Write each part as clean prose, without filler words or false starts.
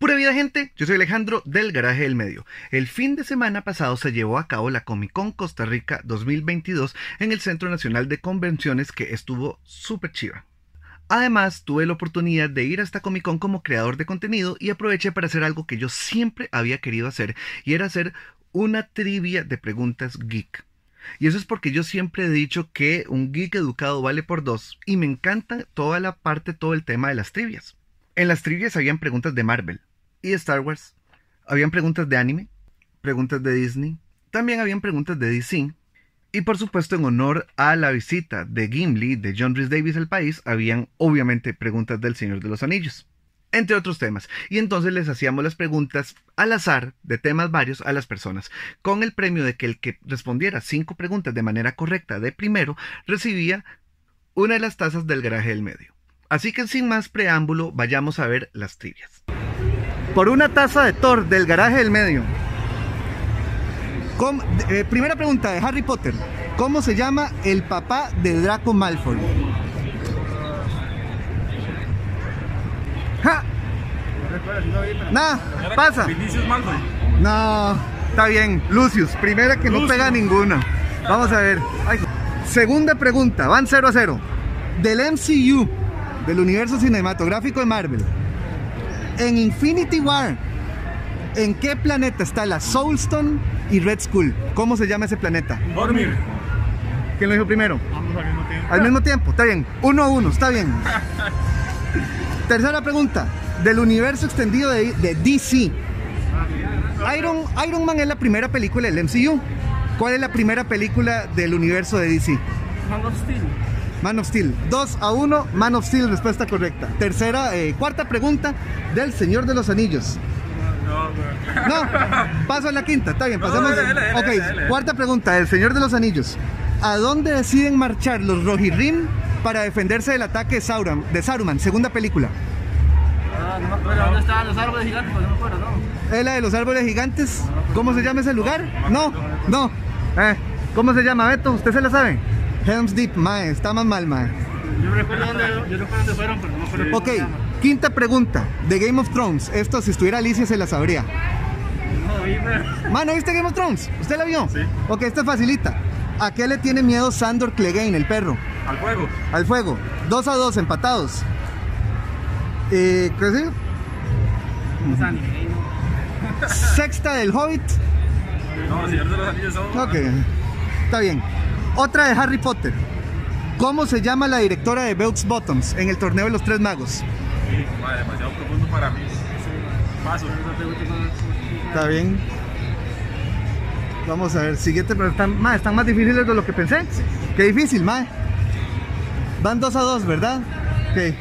Pura vida, gente, yo soy Alejandro del Garaje del Medio. El fin de semana pasado se llevó a cabo la Comic Con Costa Rica 2022 en el Centro Nacional de Convenciones, que estuvo súper chiva. Además, tuve la oportunidad de ir a esta Comic Con como creador de contenido y aproveché para hacer algo que yo siempre había querido hacer, y era hacer una trivia de preguntas geek. Y eso es porque yo siempre he dicho que un geek educado vale por dos, y me encanta todo el tema de las trivias. En las trivias habían preguntas de Marvel y de Star Wars, habían preguntas de anime, preguntas de Disney, también habían preguntas de DC, y por supuesto, en honor a la visita de Gimli de John Rhys Davies al país, habían obviamente preguntas del Señor de los Anillos, entre otros temas. Y entonces les hacíamos las preguntas al azar, de temas varios, a las personas, con el premio de que el que respondiera 5 preguntas de manera correcta de primero, recibía una de las tazas del Garaje del Medio. Así que sin más preámbulo, vayamos a ver las trivias. Por una taza de Thor del Garaje del Medio. Primera pregunta de Harry Potter. ¿Cómo se llama el papá de Draco Malfoy? ¡Ja! Nada, pasa. Vinicius Malfoy. No, está bien. Lucius, primera que no pega ninguna. Vamos a ver. Ay. Segunda pregunta, van 0-0. Del MCU, del universo cinematográfico de Marvel. En Infinity War, ¿en qué planeta está la Soulstone y Red Skull? ¿Cómo se llama ese planeta? Dormir. ¿Quién lo dijo primero? Vamos al mismo tiempo. Al mismo tiempo, está bien. 1-1, está bien. Tercera pregunta. Del universo extendido de DC. Iron Man es la primera película del MCU. ¿Cuál es la primera película del universo de DC? Man of Steel. Man of Steel. 2-1, Man of Steel, respuesta correcta. Cuarta pregunta del Señor de los Anillos. No, paso a la quinta, está bien, pasemos. Ok, cuarta pregunta del Señor de los Anillos. ¿A dónde deciden marchar los Rohirrim para defenderse del ataque de Saruman? Segunda película. No me acuerdo dónde estaban los árboles gigantes, pues no me acuerdo, ¿no? ¿Es la de los árboles gigantes? ¿Cómo se llama ese lugar? No. ¿Cómo se llama, Beto? ¿Usted se la sabe? Helm's Deep, mae, está más mal, mae. Yo recuerdo dónde fueron, pero no me acuerdo. Ok, quinta pregunta de Game of Thrones. Esto, si estuviera Alicia, se la sabría. No, vi, ¿Man, ¿no viste Game of Thrones? ¿Usted la vio? Sí. Ok, esta facilita. ¿A qué le tiene miedo Sandor Clegane, el perro? al fuego. Al fuego. 2-2, empatados. ¿Qué es? No es anime, ¿no? Sexta del Hobbit. No, Señor de los Anillos son... Ok, está bien. Otra de Harry Potter. ¿Cómo se llama la directora de Bells Bottoms en el torneo de los 3 magos? Sí, madre, demasiado profundo para mí. Paso. Está bien. Vamos a ver, siguiente, pero están más difíciles de lo que pensé. Qué difícil, mae. Van 2-2, ¿verdad? Ok.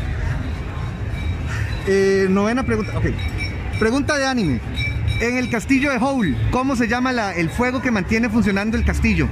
Novena pregunta. Ok. Pregunta de anime. En el castillo de Howl, ¿cómo se llama el fuego que mantiene funcionando el castillo?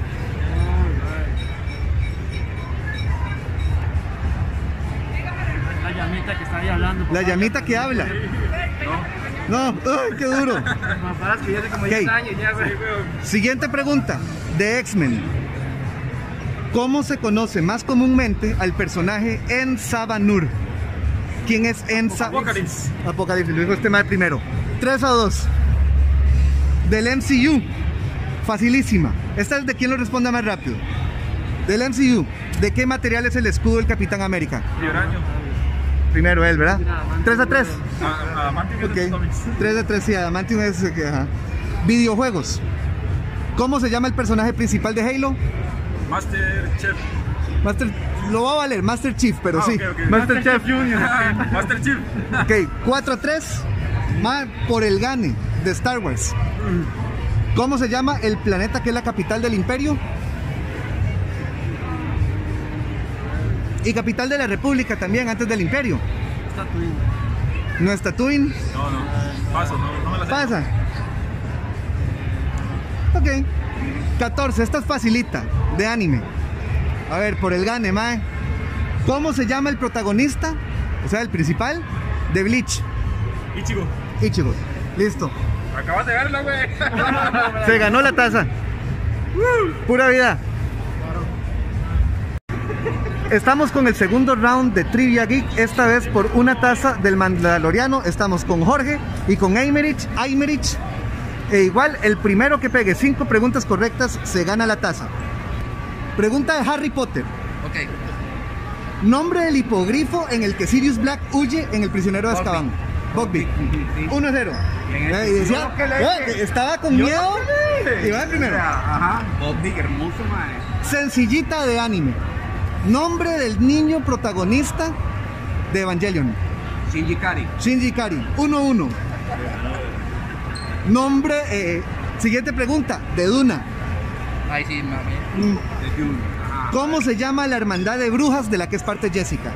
La llamita que está ahí hablando. La llamita que habla. No, ¡ay, qué duro! Papas que ya hace como 10 años ya, güey. Siguiente pregunta, de X-Men. ¿Cómo se conoce más comúnmente al personaje Ensa Banur? ¿Quién es Ensa? Apocalipsis. Apocalipsis, lo dijo este mae primero. 3-2. Del MCU. Facilísima. Esta es de quién lo responda más rápido. Del MCU. ¿De qué material es el escudo del Capitán América? Vibranium. Primero él, ¿verdad? 3-3. Adamantium Ok, es cómics. 3-3, sí, Adamantium es... Ajá. Videojuegos. ¿Cómo se llama el personaje principal de Halo? Master Chef. Lo va a valer, Master Chief, pero sí. Okay. Master Chef. Junior. Master Chief. Ok, 4-3. Por el gane de Star Wars. ¿Cómo se llama el planeta que es la capital del Imperio? Y capital de la República también, antes del Imperio. Tatooine. ¿No es Tatooine? No. Paso, no me la sé. Pasa. Ok. 14, esta es facilita, de anime. A ver, por el gane, mae. ¿Cómo se llama el protagonista? O sea, el principal de Bleach. Ichigo. Listo. Acabas de verlo, güey. Se ganó la taza. Pura vida. Estamos con el segundo round de Trivia Geek, esta vez por una taza del Mandaloriano. Estamos con Jorge y con Aymerich. E igual, el primero que pegue 5 preguntas correctas se gana la taza. Pregunta de Harry Potter. Ok. Nombre del hipogrifo en el que Sirius Black huye en El prisionero de Azkaban. Buckbeak. 1-0. Y decía, estaba con miedo y va de primero. Ajá. Buckbeak, hermoso, mae. Sencillita de anime. Nombre del niño protagonista de Evangelion. Shinji Ikari. 1-1. Nombre, siguiente pregunta, de Duna. Ay, sí, mami. De Dune. Ajá. ¿Cómo se llama la hermandad de brujas de la que es parte Jessica?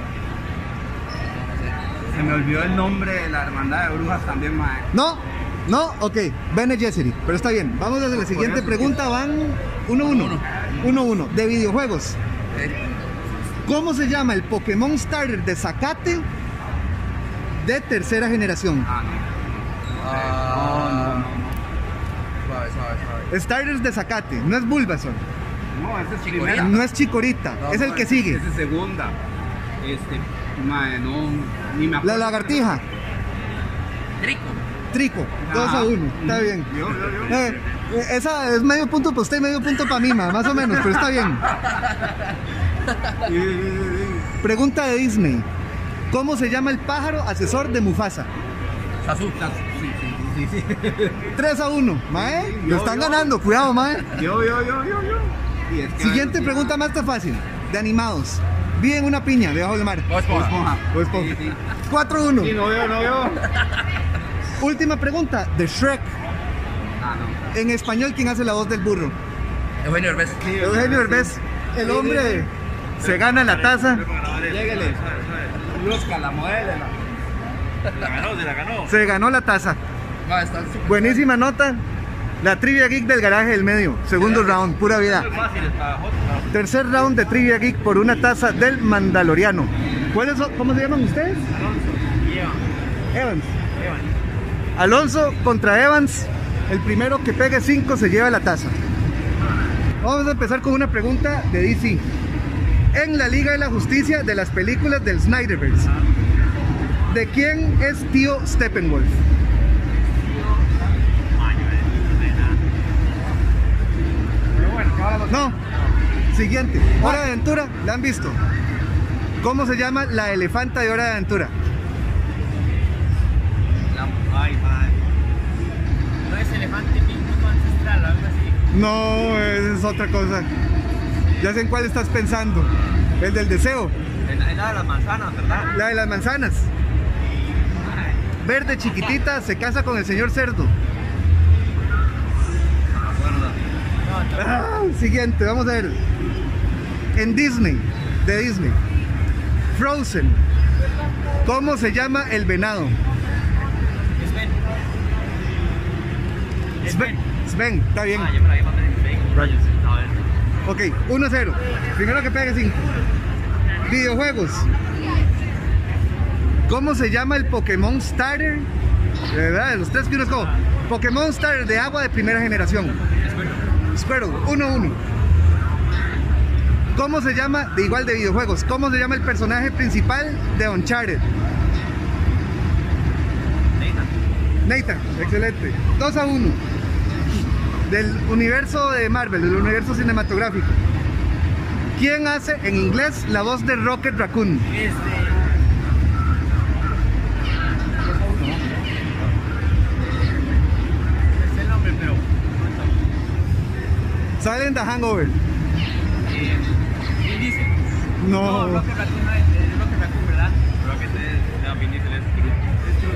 Se me olvidó el nombre de la hermandad de brujas también, mae. No, ok, Bene Gesserit, pero está bien. Vamos a la siguiente pregunta, van 1-1. 1-1, de videojuegos. ¿Cómo se llama el Pokémon Starter de Zacate de tercera generación? No. Suave. Starters de Zacate, no es Bulbasaur, No, ese es Chikorita. primera. no es Chikorita, No, es el que sigue. Esa es segunda. Mae, no, ni me acuerdo. La lagartija, Trico. Trico, 2-1, está bien. Yo. Esa es medio punto para usted y medio punto para mí, más o menos, pero está bien. Pregunta de Disney. ¿Cómo se llama el pájaro asesor de Mufasa? Sasu. Sí. 3-1, mae, lo están ganando, cuidado, mae. Yo. Y es que Siguiente pregunta más está fácil, de animados. Vive en una piña debajo del mar. Bob Esponja. Bob Esponja. Sí. 4-1. Sí, no veo. Última pregunta, de Shrek. No. En español, ¿quién hace la voz del burro? Eugenio Derbez. Eugenio Derbez, el hombre se gana la taza, Lléguele. Luzca, la modelo. Se la ganó. se ganó la taza. No, está súper Buenísima nota. La Trivia Geek del garaje del medio. Segundo round, pura vida. fácil para J. Tercer round de Trivia Geek por una taza del Mandaloriano. ¿Cómo se llaman ustedes? Evans. Alonso contra Evans. El primero que pegue 5 se lleva la taza. Vamos a empezar con una pregunta de DC. En la Liga de la Justicia de las películas del Snyderverse, ¿de quién es tío Steppenwolf? No. Siguiente. Hora de Aventura, ¿la han visto? ¿Cómo se llama la elefanta de Hora de Aventura? Ay, madre. No es elefante mismo ancestral, algo así. No, esa es otra cosa. Ya sé en cuál estás pensando. El del deseo. Es la de las manzanas, ¿verdad? La de las manzanas. Verde chiquitita se casa con el señor cerdo. Siguiente, vamos a ver. En Disney, de Disney, Frozen, ¿cómo se llama el venado? Sven, está bien. Yo me la había mandado en Sven. Rayos. A ver. Ok, 1-0. Primero que pegue 5. Videojuegos. ¿Cómo se llama el Pokémon Starter? De verdad, de los 3 que uno escoge. Pokémon Starter de agua de primera generación. Squirtle, 1-1. ¿Cómo se llama, de igual de videojuegos, cómo se llama el personaje principal de Uncharted? Nathan, excelente. 2-1. Del universo de Marvel, del universo cinematográfico. ¿Quién hace en inglés la voz de Rocket Raccoon? Es el nombre, pero. Sale en The Hangover. ¿Quién dice? No. Rocket Raccoon es Rocket Raccoon, ¿verdad? Rocket es. No, Vin Diesel es Groot.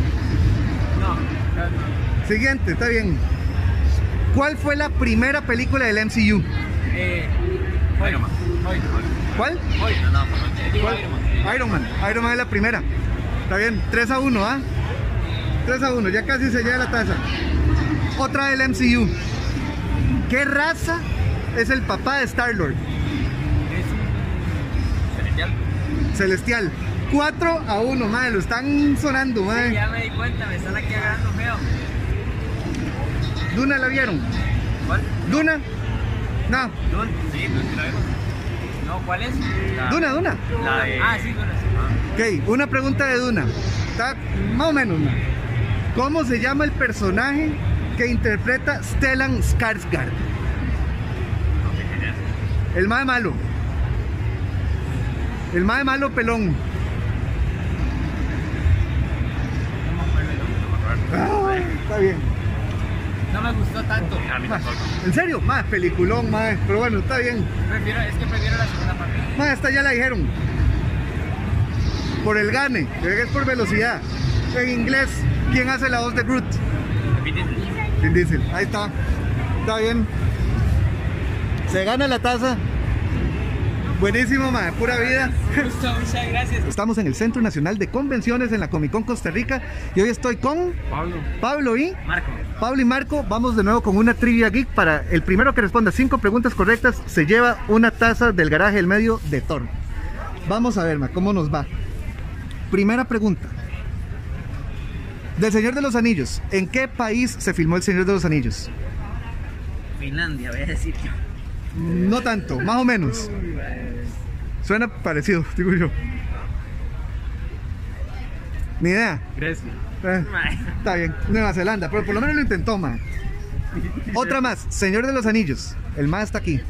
No. Siguiente, está bien. ¿Cuál fue la primera película del MCU? Iron Man. ¿Cuál? ¿Cuál? Iron Man. Iron Man es la primera. Está bien, 3-1, ¿ah? 3-1, ya casi se lleva la taza. Otra del MCU. ¿Qué raza es el papá de Star-Lord? Es un celestial. Celestial. 4-1, madre, lo están sonando, Sí, madre. ya me di cuenta, me están aquí agarrando feo. ¿Duna la vieron? ¿Cuál? ¿Duna? No. ¿Dune? Sí, no, sí la vemos. No, ¿cuál es? Duna. La de... Ah, sí, Duna, sí. Ok, una pregunta de Duna. Está más o menos, man. ¿Cómo se llama el personaje que interpreta Stellan Skarsgård? El mae malo. El mae malo pelón. Ah, está bien. No me gustó tanto. ¿En serio? Más peliculón, mae. Pero bueno, está bien. Es que prefiero la segunda parte. Mae, esta ya la dijeron. Por el gane, es por velocidad. En inglés, ¿quién hace la voz de Groot? Vin Diesel. Ahí está. Está bien. Se gana la taza. Buenísimo, mae. Pura vida. Muchas gracias. Estamos en el Centro Nacional de Convenciones en la Comic Con Costa Rica y hoy estoy con Pablo y Marco. Vamos de nuevo con una trivia geek. Para el primero que responda 5 preguntas correctas se lleva una taza del Garaje del Medio de Thor. Vamos a ver, ma, cómo nos va. Primera pregunta. Del Señor de los Anillos, ¿en qué país se filmó El Señor de los Anillos? Finlandia, voy a decir yo. No tanto, más o menos. Suena parecido, digo yo. Ni idea. Grecia. Está bien, Nueva Zelanda, pero por lo menos lo intentó, man. Otra más, Señor de los Anillos. El más está aquí.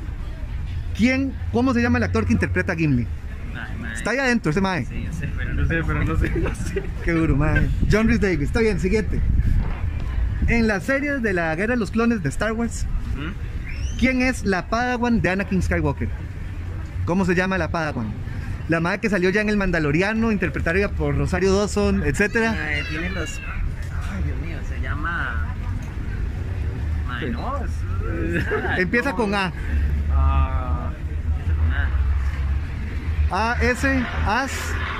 ¿Cómo se llama el actor que interpreta a Gimli? Está ahí adentro, ese mae. Sí, yo sé, pero no sé. Qué duro, mae. John Rhys Davies. Está bien, siguiente. En la serie de la Guerra de los Clones de Star Wars, ¿quién es la Padawan de Anakin Skywalker? ¿Cómo se llama la Padawan? La madre que salió ya en El Mandaloriano, interpretada por Rosario Dawson, etcétera. Tiene los... Ay, Dios mío, se llama... Ay, no, Empieza con A. Empieza con A. As.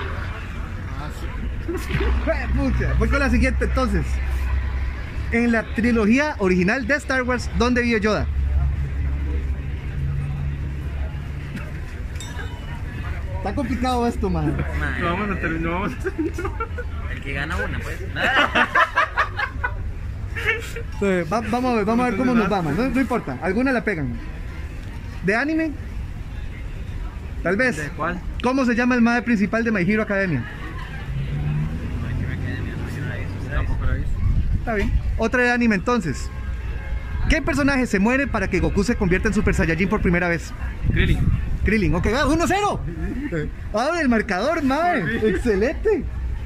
Pucha, voy con la siguiente entonces. En la trilogía original de Star Wars, ¿dónde vive Yoda? Está complicado esto, man. Vamos a terminar. El que gana una, pues. Vamos a ver cómo nos va, man. No importa, alguna la pegan. ¿De anime? Tal vez. ¿De cuál? ¿Cómo se llama el mae principal de My Hero Academia? Tampoco la he visto. Está bien. Otra de anime entonces. ¿Qué personaje se muere para que Goku se convierta en Super Saiyajin por primera vez? Krillin, ok, va, 1-0. Abre el marcador, mae. Excelente.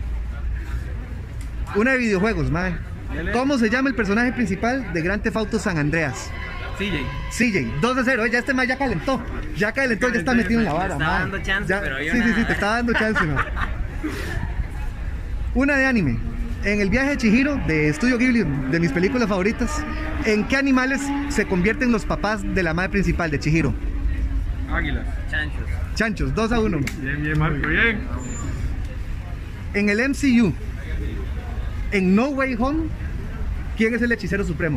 Una de videojuegos, mae. ¿Cómo se llama el personaje principal de Grand Theft Auto San Andreas? CJ, 2-0, ya este mae ya calentó, ya está metido en la vara, me está dando chance, pero yo nada. Sí, te está dando chance, mae. Una de anime. En el viaje de Chihiro, de Estudio Ghibli, de mis películas favoritas, ¿en qué animales se convierten los papás de la madre principal de Chihiro? Águilas. Chanchos, 2-1. Bien, Marco, bien. En el MCU, en No Way Home, ¿quién es el hechicero supremo?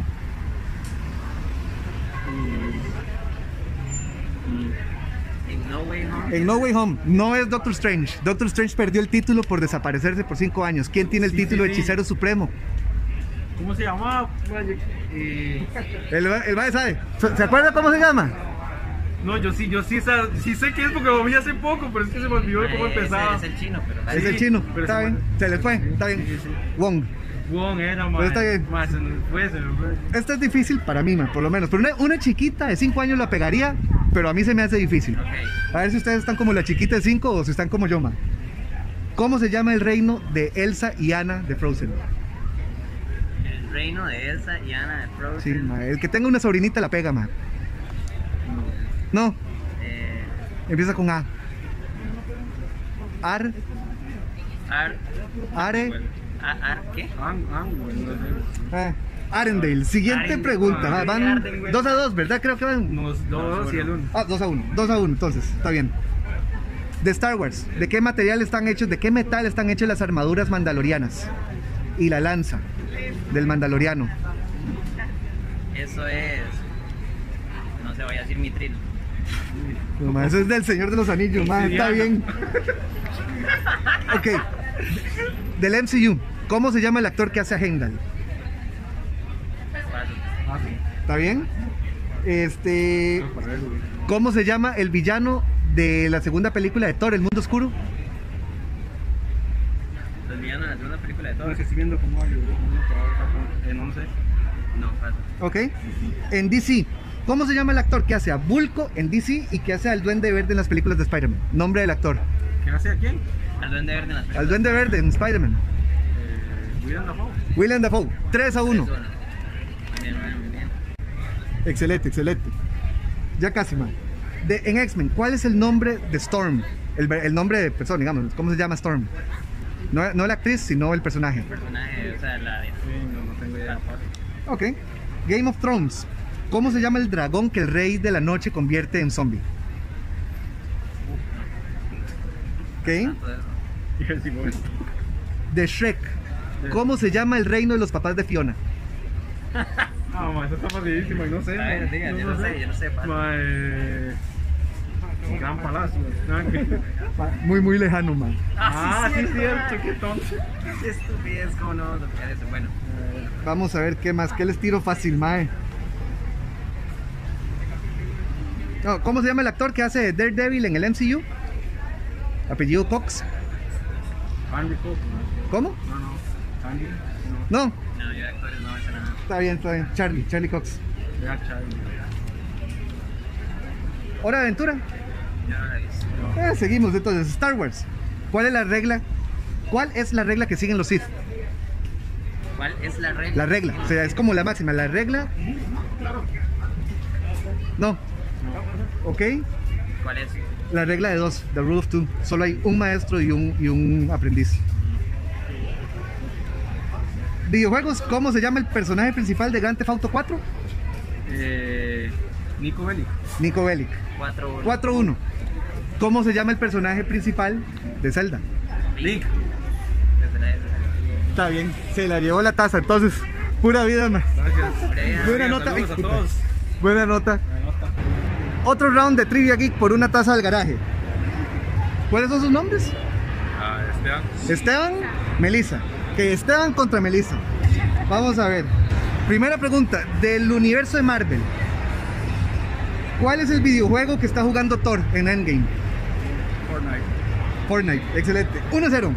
En No Way Home, no es Doctor Strange. Doctor Strange perdió el título por desaparecerse por 5 años. ¿Quién tiene el título de hechicero supremo? ¿Cómo se llama? El mae sabe. ¿Se acuerda cómo se llama? No, yo sí sé que es porque lo vi hace poco, pero es que se me olvidó de cómo empezaba. Es el chino, pero... Es el chino, está bien. Se le fue, está bien. Wong. Wong era, Pero está bien. Se me fue. Esta es difícil para mí, por lo menos. Pero una chiquita de 5 años la pegaría, pero a mí se me hace difícil. A ver si ustedes están como la chiquita de 5 o si están como yo, ma. ¿Cómo se llama el reino de Elsa y Anna de Frozen? El reino de Elsa y Anna de Frozen. Sí, ma. El que tenga una sobrinita la pega, ma. No. Empieza con A. Are. ¿Qué? Arendelle. Siguiente pregunta. Van 2-2, ¿verdad? Creo que van 2 y el 1. 2-1, entonces, está bien. De Star Wars, ¿de qué material están hechos, de qué metal están hechas las armaduras mandalorianas? Y la lanza del mandaloriano. Eso es... No se vaya a decir mitril. No, eso es del Señor de los Anillos, man, está bien. Ok. Del MCU, ¿cómo se llama el actor que hace a Heimdall? ¿Está bien? ¿Cómo se llama el villano de la segunda película de Thor, El Mundo Oscuro? Los villanos de la segunda película de No, Thor. es que estoy viendo cómo hay en 11. No, pasa. Ok. En DC, ¿cómo se llama el actor que hace a Vulko en DC y que hace al Duende Verde en las películas de Spider-Man? Nombre del actor. ¿Qué hace a quién? Al Duende Verde en las películas. Al Duende Verde en Spider-Man. William Dafoe. William Dafoe. 3-1. Bien, bien, bien. Excelente, excelente. Ya casi, man. En X-Men, ¿cuál es el nombre de Storm? El nombre de persona, digamos. ¿Cómo se llama Storm? No la actriz, sino el personaje. El personaje, o sea, la... Sí, no tengo idea. Ok. Game of Thrones. ¿Cómo se llama el dragón que el rey de la noche convierte en zombie? Ok. Tanto de eso. Y el Simón. De Shrek. ¿Cómo se llama el reino de los papás de Fiona? Ah, ma, eso está facilísimo y no sé. A ver, diga, yo no sé, padre. Ma, Gran Palacio. Muy, muy lejano, man. Ah, sí, cierto, qué tonto. Qué estupidez, cómo no vamos a tocar eso. Bueno, Vamos a ver qué más. ¿Qué les tiro fácil, mae? No, ¿cómo se llama el actor que hace de Daredevil en el MCU? Apellido Cox. Andy Cox, ¿no? ¿Cómo? No. Andy, no. No, no, yo de actores no sé nada. está bien, está bien. Charlie Cox. Vea, Charlie. Hora de aventura. Yo no la he visto. Seguimos entonces. Star Wars. ¿Cuál es la regla? ¿Cuál es la regla que siguen los Sith? ¿Cuál es la regla? La regla, o sea, es como la máxima. La regla. No. ¿Ok? ¿Cuál es? La regla de dos, the rule of two. Solo hay un maestro y un aprendiz. Videojuegos, ¿cómo se llama el personaje principal de Grand Theft Auto 4? Nico Bellic. Nico Bellic. 4-1. 4-1. ¿Cómo se llama el personaje principal de Zelda? Link. Está bien, se la llevó la taza, entonces, pura vida, man. Gracias. Buena nota. Saludos a Ay, puta. todos. Buena nota. Buena nota. Otro round de Trivia Geek por una taza al garaje. ¿Cuáles son sus nombres? Esteban. Esteban, Melissa. Que Esteban contra Melissa. Vamos a ver. Primera pregunta, del universo de Marvel. ¿Cuál es el videojuego que está jugando Thor en Endgame? Fortnite, excelente. 1-0.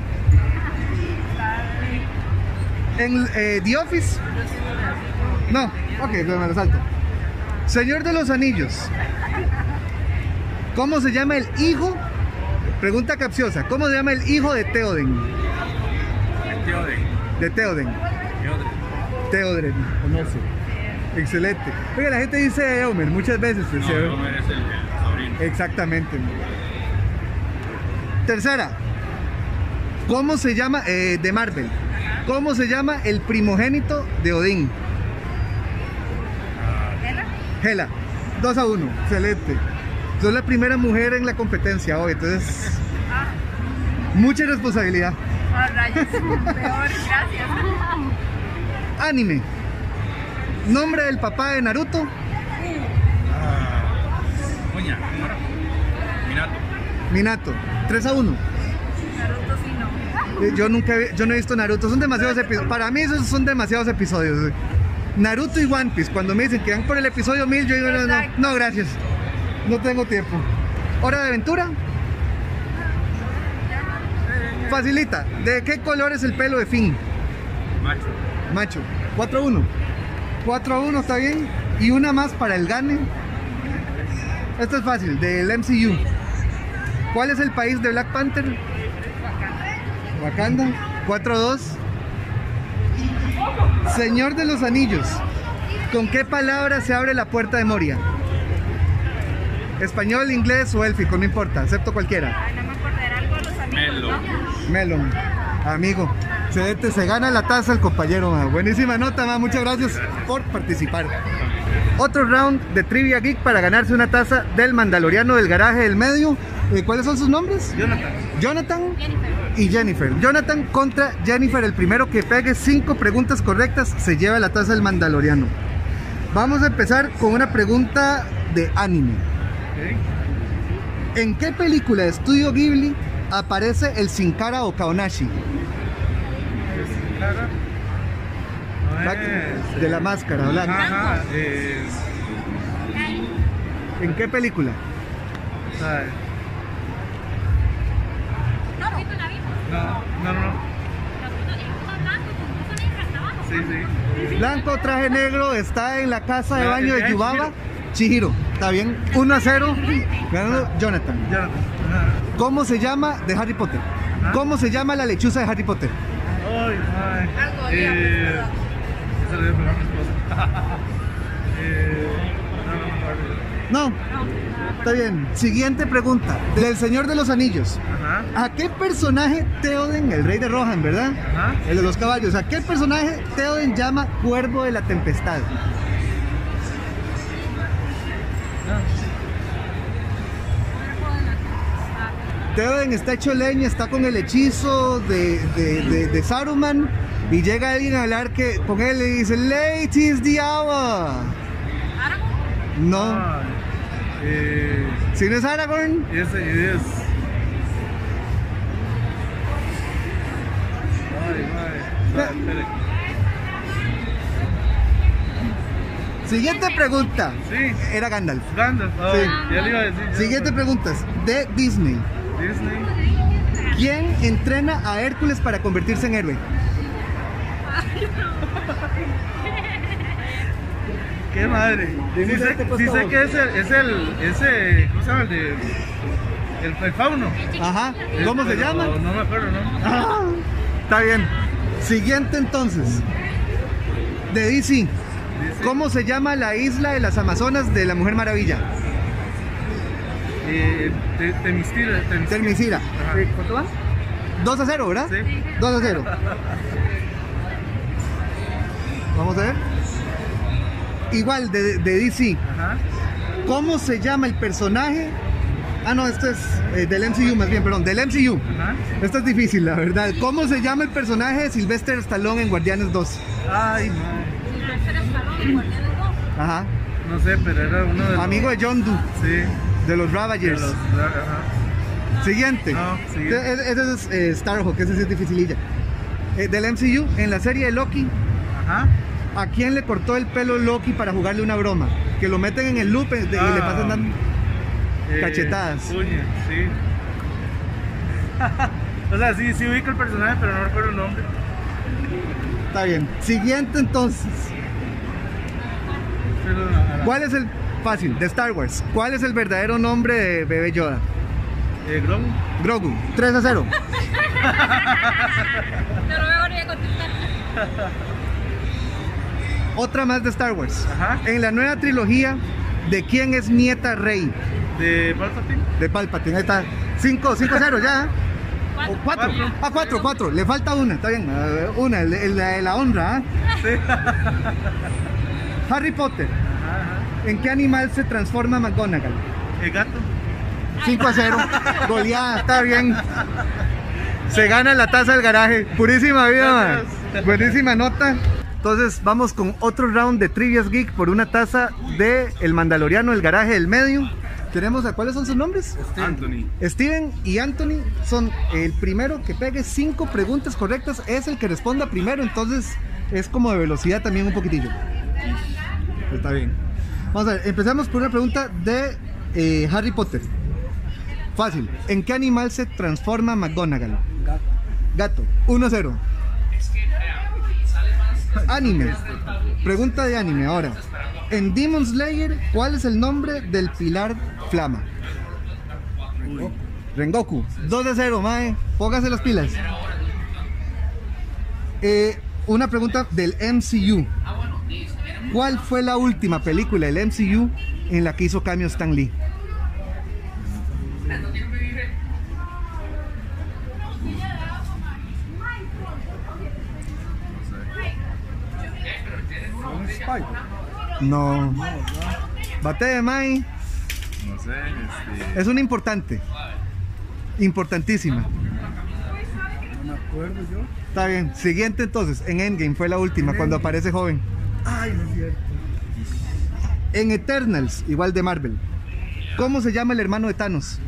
En The Office. No, ok, me lo salto. Señor de los Anillos. ¿Cómo se llama el hijo? Pregunta capciosa. ¿Cómo se llama el hijo de Theoden? De Theoden. Theoden, no sé. Excelente. Oiga, la gente dice Eomer muchas veces. No, Homer es el sobrino. Exactamente. Tercera. ¿Cómo se llama, de Marvel? ¿Cómo se llama el primogénito de Odín? Hela. 2-1. Excelente. Soy la primera mujer en la competencia hoy, entonces mucha responsabilidad. Oh, rayos. Peor, gracias. Anime. Nombre del papá de Naruto. Coña, ¿cómo era? Minato. 3-1. Naruto sí no. Yo no he visto Naruto. Son demasiados episodios. Para mí esos son demasiados episodios. Naruto y One Piece. Cuando me dicen que van por el episodio 1000, yo digo no, gracias. No tengo tiempo. Hora de aventura. Facilita. ¿De qué color es el pelo de Finn? Macho. 4-1. 4-1, está bien. Y una más para el gane. Esto es fácil, del MCU. ¿Cuál es el país de Black Panther? Wakanda. 4-2. Señor de los Anillos. ¿Con qué palabra se abre la puerta de Moria? Español, inglés o élfico, no importa, acepto cualquiera. Ay, no me acordé, algo de los amigos, ¿no? Melon, amigo. Se gana la taza el compañero, ma. Buenísima nota, ma. Muchas gracias por participar. Otro round de Trivia Geek para ganarse una taza del Mandaloriano del garaje del medio. ¿Cuáles son sus nombres? Jonathan y Jennifer. Jonathan contra Jennifer. El primero que pegue 5 preguntas correctas se lleva la taza del Mandaloriano. Vamos a empezar con una pregunta de anime. ¿En qué película de Estudio Ghibli aparece el Sin Cara o Kaonashi? De la máscara blanca. Ajá, ¿En qué película? Ay. No. Sí. Blanco, traje negro, está en la casa de baño de Yubaba. Chihiro. Está bien. 1-0. Ganando Jonathan. ¿Cómo se llama de Harry Potter? ¿Cómo se llama la lechuza de Harry Potter? Ay. Algo había pensado. Esa le voy a pegar a mi esposa. No. Está bien. Siguiente pregunta. Del Señor de los Anillos. Ajá. ¿A qué personaje Theoden, el rey de Rohan, verdad? Ajá. El de los caballos. ¿A qué personaje Theoden llama Cuervo de la Tempestad? Theoden está hecho leña, está con el hechizo de Saruman y llega alguien a hablar con él y dice Late is the hour. No. Si no es Aragorn. Ese es. Espere. Siguiente pregunta. Sí. Era Gandalf. Gandalf. Sí. Ya le iba a decir. Siguiente preguntas. De Disney. Disney. ¿Quién entrena a Hércules para convertirse en héroe? Qué madre. Sí sé que es ese, ¿cómo se llama? El fauno. Ajá. ¿Cómo se llama? No me acuerdo, ¿no? Ah, está bien. Siguiente entonces. De DC. ¿Cómo se llama la isla de las Amazonas de la Mujer Maravilla? Temiscira. Ajá. ¿Cuánto va? 2-0, ¿verdad? Sí. 2-0. Vamos a ver. Igual de DC. Ajá. ¿Cómo se llama el personaje? Ah, no, esto es del MCU, más bien, perdón, del MCU. Ajá. Esto es difícil, la verdad. ¿Cómo se llama el personaje de Sylvester Stallone en Guardianes 2? Ay, madre. Ajá. No sé, pero era uno de los... Amigo de John Doe, Sí. de los de Ravagers. ajá. Siguiente. No, siguiente. Ese es Starhawk, ese sí es dificililla. Del MCU, en la serie de Loki, Ajá. ¿a quién le cortó el pelo Loki para jugarle una broma? Que lo meten en el loop y le pasan dando cachetadas. Puña, sí. O sea, sí ubico el personaje, pero no recuerdo el nombre. Está bien. Siguiente entonces. ¿Cuál es el fácil de Star Wars? ¿Cuál es el verdadero nombre de Bebé Yoda? Grogu. Grogu. 3-0. No lo voy a contestar. Otra más de Star Wars. Ajá. En la nueva trilogía, ¿de quién es nieta Rey? ¿De Palpatine? De Palpatine. Ahí está. 5-0 ya. ¿O 4? Ah, 4. Le falta una. Está bien. Una, la de la honra. ¿Ah? Sí. Harry Potter. Ajá. ¿En qué animal se transforma McGonagall? El gato. 5-0. Goleada. Está bien. Se gana la taza del garaje. Purísima vida, man. Buenísima nota. Entonces vamos con otro round de Trivias Geek por una taza de El Mandaloriano, el garaje del medio. Tenemos a ¿cuáles son sus nombres? Anthony. Steven y Anthony son el primero que pegue 5 preguntas correctas, es el que responda primero, entonces es como de velocidad también un poquitillo. Está bien. Vamos a ver, empezamos por una pregunta de Harry Potter. Fácil. ¿En qué animal se transforma McGonagall? Gato. 1-0. Anime. Pregunta de anime ahora. En Demon Slayer, ¿cuál es el nombre del pilar flama? Rengoku. 2-0, mae. Póngase las pilas. Una pregunta del MCU. ¿Cuál fue la última película del MCU en la que hizo cameo Stan Lee? No. Bate de Mai. No sé, Es una importante. Importantísima. No me acuerdo yo. Está bien. Siguiente entonces. En Endgame fue la última, cuando aparece joven. Ay, no es cierto. En Eternals, igual de Marvel. ¿Cómo se llama el hermano de Thanos?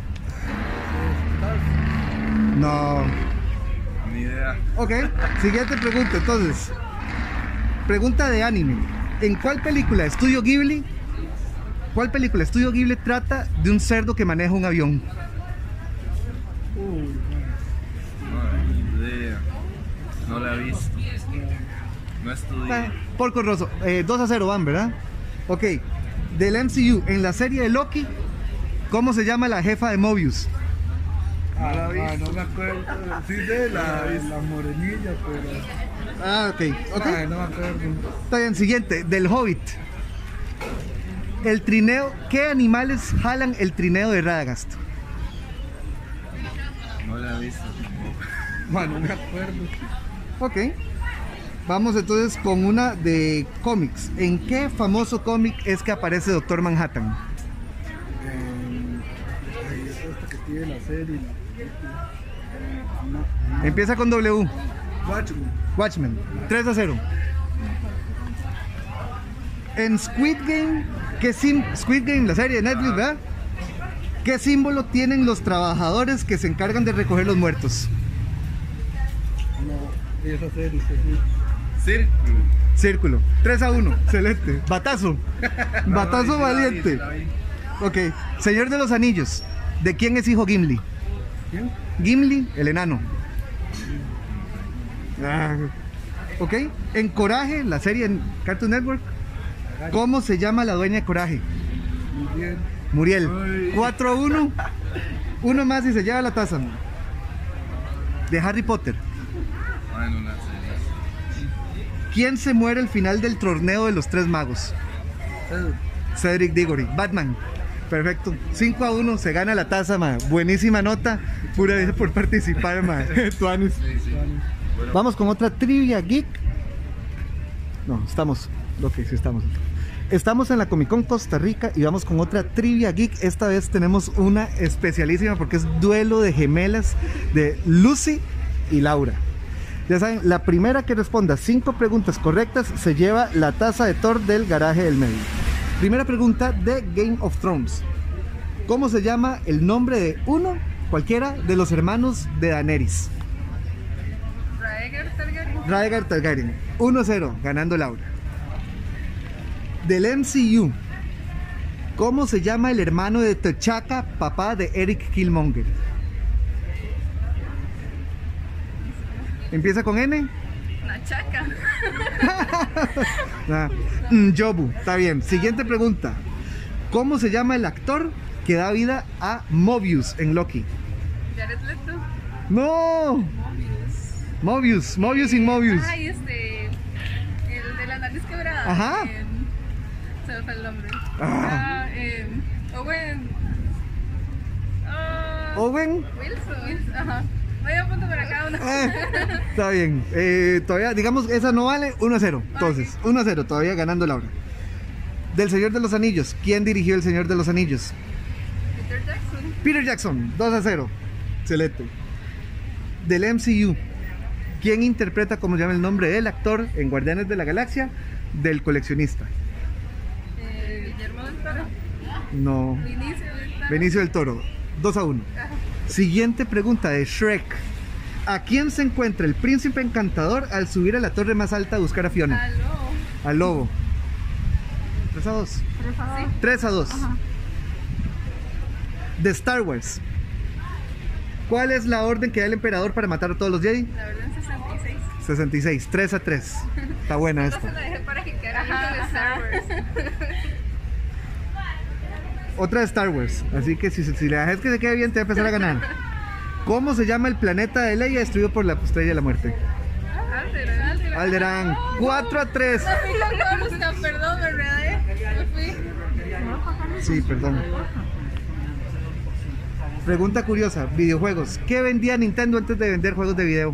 No. Ni idea. Ok. Siguiente pregunta entonces. Pregunta de anime. ¿En cuál película de Estudio Ghibli ¿Cuál película Estudio Ghibli trata de un cerdo que maneja un avión? No, ni idea. No la he visto. No estudié. Porco Rosso. 2-0 van, ¿verdad? Ok. Del MCU, en la serie de Loki, ¿cómo se llama la jefa de Mobius? No me acuerdo. Sí sé la morenilla, pero... Ah, ok. No me acuerdo. Está bien, siguiente. Del Hobbit. El trineo. ¿Qué animales jalan el trineo de Radagast? No la he visto tampoco. No me acuerdo. Ok. Vamos entonces con una de cómics. ¿En qué famoso cómic es que aparece Doctor Manhattan? Es esta que tiene la serie. Empieza con W. Watchmen. Watchmen. 3-0. En Squid Game, Squid Game, la serie de Netflix, ¿verdad? ¿Qué símbolo tienen los trabajadores que se encargan de recoger los muertos? No, esa serie, Círculo. Círculo. 3-1. Excelente. Batazo. Batazo valiente. Ok. Señor de los Anillos. ¿De quién es hijo Gimli? ¿Quién? Gimli, el enano. Ok. En Coraje, la serie en Cartoon Network, ¿cómo se llama la dueña de Coraje? Muy bien. Muriel. Ay. 4-1. Uno más y se lleva la taza. De Harry Potter. Bueno, una serie. ¿Quién se muere al final del torneo de los tres magos? Cedric Diggory. Batman. Perfecto. 5-1. Se gana la taza, ma. Buenísima nota. Pura vida por participar, ma. Tuanis. Vamos con otra trivia geek. No, estamos. Ok, sí estamos. Estamos en la Comic Con Costa Rica y vamos con otra trivia geek. Esta vez tenemos una especialísima porque es duelo de gemelas de Lucy y Laura. Ya saben, la primera que responda 5 preguntas correctas se lleva la taza de Thor del garaje del medio. Primera pregunta de Game of Thrones. ¿Cómo se llama el nombre de uno, cualquiera, de los hermanos de Daenerys? Rhaegar Targaryen. Rhaegar Targaryen. 1-0, ganando Laura. Del MCU. ¿Cómo se llama el hermano de T'Chaka, papá de Eric Killmonger? ¿Empieza con N? Nachaca. Jobu, está bien. Siguiente pregunta. ¿Cómo se llama el actor que da vida a Mobius en Loki? Jared Leto. ¡No! Mobius sin Mobius. Ay, el de la nariz quebrada. Ajá. Se me fue el nombre. Owen. Owen. Wilson. Ajá. Medio punto para cada uno. Está bien. Todavía, digamos, esa no vale. 1-0. Entonces, 1-0. Todavía ganando Laura. Del Señor de los Anillos. ¿Quién dirigió El Señor de los Anillos? Peter Jackson. Peter Jackson. 2-0. Excelente. Del MCU. ¿Quién interpreta, como se llama el nombre del actor en Guardianes de la Galaxia? Del coleccionista. Guillermo del Toro. No. Benicio del Toro. 2-1. Siguiente pregunta de Shrek. ¿A quién se encuentra el príncipe encantador al subir a la torre más alta a buscar a Fiona? Aló. Al lobo. 3-2. 3-2. De Star Wars. ¿Cuál es la orden que da el emperador para matar a todos los Jedi? La orden 66. 66. 3-3. Está buena No se esta. la dejé para que quedara de Star Wars. Otra de Star Wars. Así que si le dejas que se quede bien, te va a empezar a ganar. ¿Cómo se llama el planeta de Leia destruido por la estrella de la muerte? Alderaan. 4-3. No fui con Coruscant, perdón, me enredé. Me fui. Sí, perdón. Pregunta curiosa. Videojuegos. ¿Qué vendía Nintendo antes de vender juegos de video?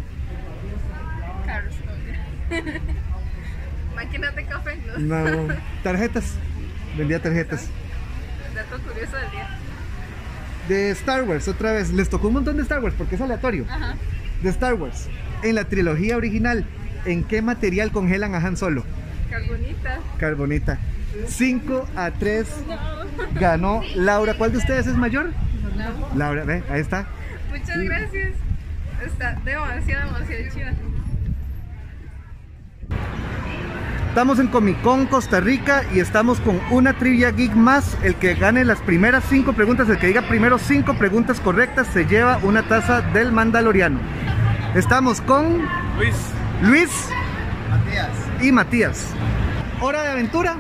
Coruscant. Máquinas de café, ¿no? No. Tarjetas. Vendía tarjetas. Dato curioso del día. De Star Wars, otra vez. Les tocó un montón de Star Wars porque es aleatorio. Ajá. De Star Wars. En la trilogía original, ¿en qué material congelan a Han Solo? Carbonita. Carbonita. 5-3. Ganó Laura. ¿Cuál de ustedes es mayor? No. Laura, ve, ahí está. Muchas gracias. Está demasiado chida. Estamos en Comic Con Costa Rica y estamos con una Trivia Geek más. El que gane las primeras 5 preguntas, el que diga primero 5 preguntas correctas, se lleva una taza del Mandaloriano. Estamos con Luis y Matías. ¿Hora de aventura?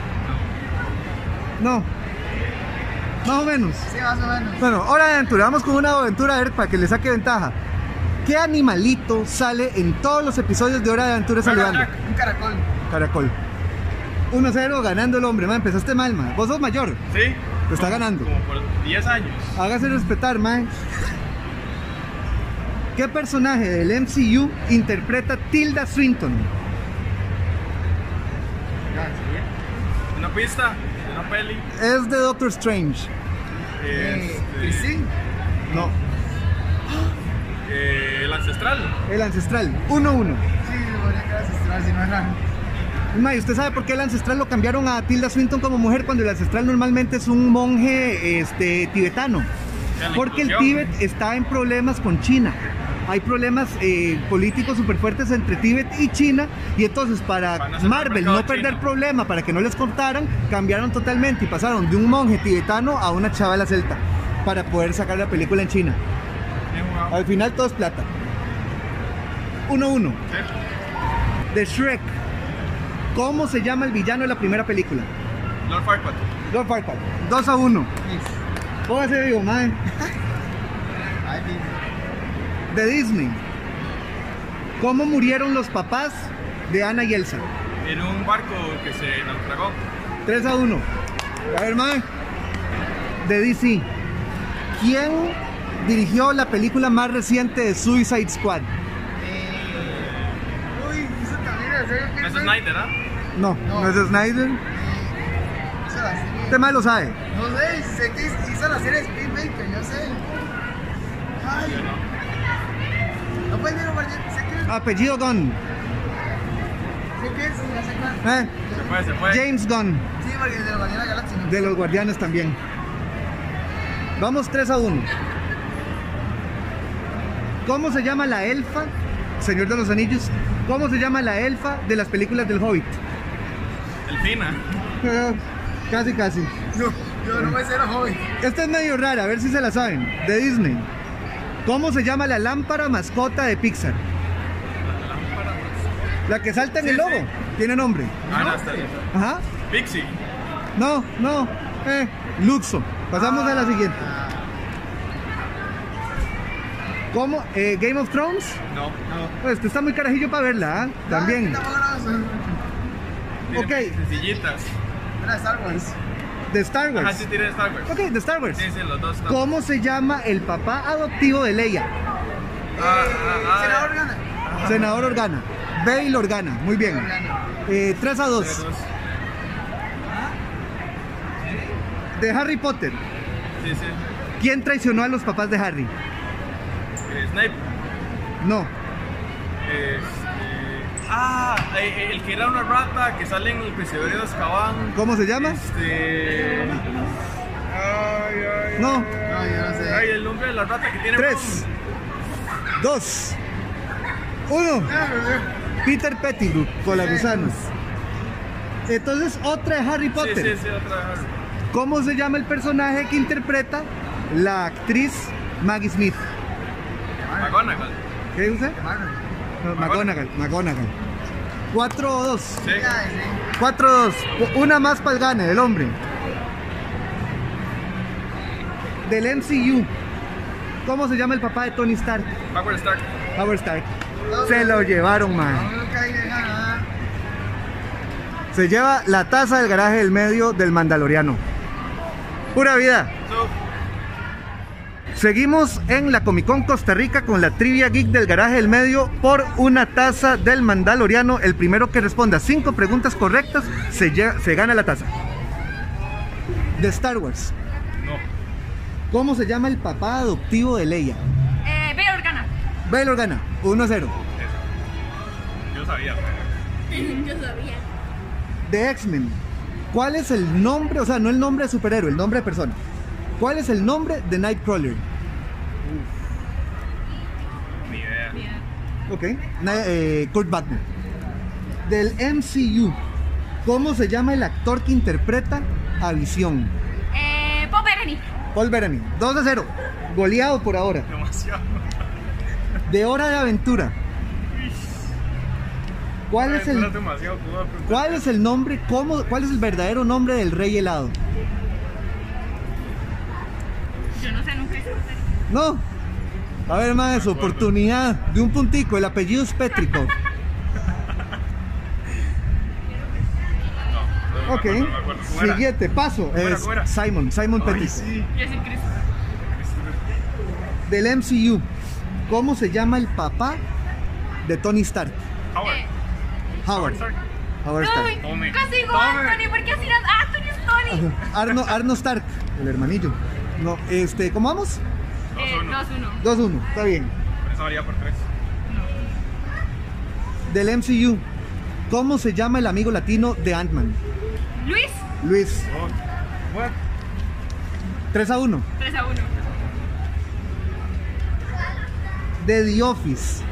No. Más o menos. Sí, más o menos. Bueno, hora de aventura. Vamos con una aventura a ver para que le saque ventaja. ¿Qué animalito sale en todos los episodios de Hora de Aventura saludando? Un caracol. Caracol. 1-0 ganando el hombre, man. Empezaste mal, man. Vos sos mayor. Sí. Te está ganando. Como por 10 años. Hágase respetar, man. ¿Qué personaje del MCU interpreta Tilda Swinton? Una pista de una peli. Es de Doctor Strange. ¿Christine? No. El ancestral. El ancestral. 1-1. Sí, podría que era ancestral, si no era. Ma, ¿y usted sabe por qué el ancestral lo cambiaron a Tilda Swinton como mujer cuando el ancestral normalmente es un monje tibetano? Porque el Tíbet está en problemas con China. Hay problemas políticos súper fuertes entre Tíbet y China, y entonces para Marvel no perder problema, para que no les cortaran, cambiaron totalmente y pasaron de un monje tibetano a una chavala celta para poder sacar la película en China. Al final todo es plata. 1-1. De Shrek. ¿Cómo se llama el villano de la primera película? Lord Farquaad. Lord Farquaad. 2-1. Póngase vivo, man. De Disney. ¿Cómo murieron los papás de Anna y Elsa? En un barco que se naufragó. 3-1. A ver, man. De DC. ¿Quién dirigió la película más reciente de Suicide Squad? Uy, hizo también en serio. No es Snyder, ¿ah? No es Snyder. Hizo la serie. Usted más lo sabe. No sé que hizo la serie de Speed Maker, yo sé. Ay. No pueden ir a guardián, sé que es. Apellido Gunn. Sé que es, no sé cuál. Se fue. James Gunn. Sí, porque es de los Guardianes de la Galaxia, ¿no? De los Guardianes también. Vamos 3-1. ¿Cómo se llama la elfa? Señor de los Anillos. ¿Cómo se llama la elfa de las películas del Hobbit? Elfina. Casi. No, yo no me sé los hobbies. Esta es medio rara, a ver si se la saben. De Disney. ¿Cómo se llama la lámpara mascota de Pixar? La que salta en el logo. Sí. Tiene nombre. No, está bien. Ajá. Pixie. No. Luxo. Pasamos a la siguiente. ¿Cómo? ¿Game of Thrones? No. Pues usted está muy carajillo para verla, ¿ah? También. Ok. Sencillitas. Era Star Wars. De Star Wars. Ajá, sí, tiré de Star Wars. Ok, de Star Wars. Sí, los dos están. ¿Cómo se llama el papá adoptivo de Leia? Senador Organa. Senador Organa. Bail Organa. Muy bien. 3-2. De Harry Potter. Sí. ¿Quién traicionó a los papás de Harry? Snape. No. El que era una rata que sale en el prisionero de Azkaban. ¿Cómo se llama? No. No, yo no sé. Ay, el nombre de la rata que tiene. 3, 2, 1. Peter Pettigrew, con la gusanos. Entonces, otra de Harry Potter. Sí, otra. ¿Cómo se llama el personaje que interpreta la actriz Maggie Smith? McGonagall. ¿Qué dice? No, McGonagall. 4-2. Sí. 4-2. Una más para el gane, el hombre. Del MCU. ¿Cómo se llama el papá de Tony Stark? Howard Stark. Howard Stark. Se lo llevaron, man. Se lleva la taza del garaje del medio del Mandaloriano. Pura vida. Seguimos en la Comic Con Costa Rica con la Trivia Geek del garaje del medio por una taza del Mandaloriano. El primero que responda 5 preguntas correctas se gana la taza. De Star Wars. No. ¿Cómo se llama el papá adoptivo de Leia? Bail Organa. Bail Organa. 1-0. Yo sabía. Yo sabía. De X-Men. ¿Cuál es el nombre? O sea, no el nombre de superhéroe, el nombre de persona. ¿Cuál es el nombre de Nightcrawler? Ni idea. Ok. Kurt Wagner. Del MCU, ¿cómo se llama el actor que interpreta a Visión? Paul Bettany. Paul Bettany. 2-0. Goleado por ahora. Demasiado. De Hora de Aventura. ¿Cuál es el nombre? ¿Cuál es el verdadero nombre del Rey Helado? Yo no sé, nunca hice esa serie. No. A ver, más oportunidad de un puntico. El apellido es Pétrico. Ok. Siguiente paso. Es Simon Petty. Sí. Yo soy Chris. Del MCU, ¿cómo se llama el papá de Tony Stark? Howard. Howard Stark. Uy, casi digo Anthony, ¿por qué así era Anthony es Tony? Arno Stark, el hermanillo. No, ¿cómo vamos? 2-1. 2-1, está bien. Eso varía por 3. Del MCU, ¿cómo se llama el amigo latino de Ant-Man? Luis. 3-1. 3-1. De The Office.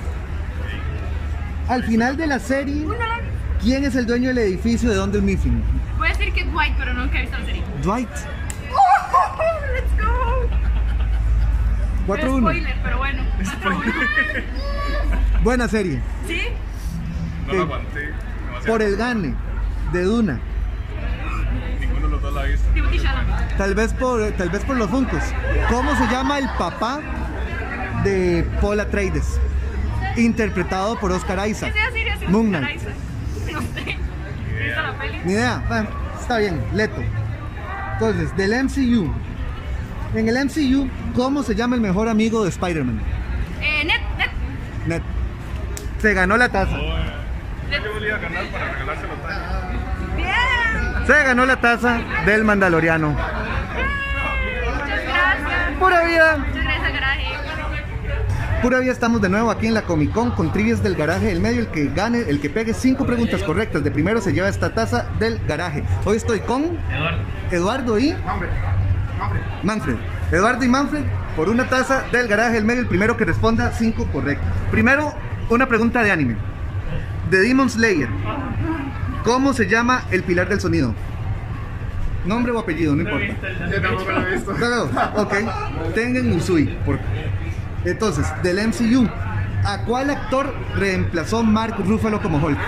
Al final de la serie, ¿quién es el dueño del edificio de Dunder Mifflin? Voy a decir que es Dwight, pero nunca he visto la serie. Dwight. Let's go. 4-1. Spoiler, pero bueno. 4-1. Buena serie. ¿Sí? No lo aguanté. Demasiado. Por el gane de Duna. Ninguno de los dos la ha visto. Timothy Chalamet. Tal vez por los Funkos. ¿Cómo se llama el papá de Paul Atreides? Interpretado por Oscar Isaac. ¿Qué sea serie? Moon Knight. No sé. ¿Viste la peli? Ni idea. Bueno, está bien, Leto. Entonces, del MCU. En el MCU, ¿cómo se llama el mejor amigo de Spider-Man? Ned. Se ganó la taza. Yo volví a ganar para regalárselo a Bien. Se ganó la taza del Mandaloriano. Muchas gracias. Pura vida. Muchas gracias, Garaje. Pura vida, estamos de nuevo aquí en la Comic Con con trivias del Garaje del Medio. El que gane, el que pegue 5 preguntas correctas de primero se lleva esta taza del Garaje. Hoy estoy con Eduardo y Manfred. Eduardo y Manfred por una taza del Garaje del Medio. El primero que responda 5 correctas. Primero, una pregunta de anime. De Demon Slayer, ¿cómo se llama el pilar del sonido? Nombre o apellido, no importa. Yo tampoco lo he visto. No, ok. Tengen Usui. Entonces, del MCU, ¿a cuál actor reemplazó Mark Ruffalo como Hulk?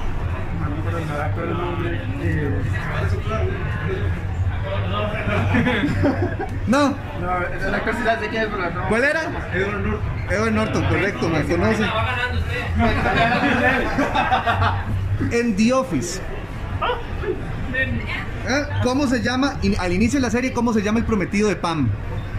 No. No, esa es la cosa de quién es, pero no. ¿Cuál era? Edward Norton, correcto, me conoce. En The Office. ¿Cómo se llama, al inicio de la serie, cómo se llama el prometido de Pam?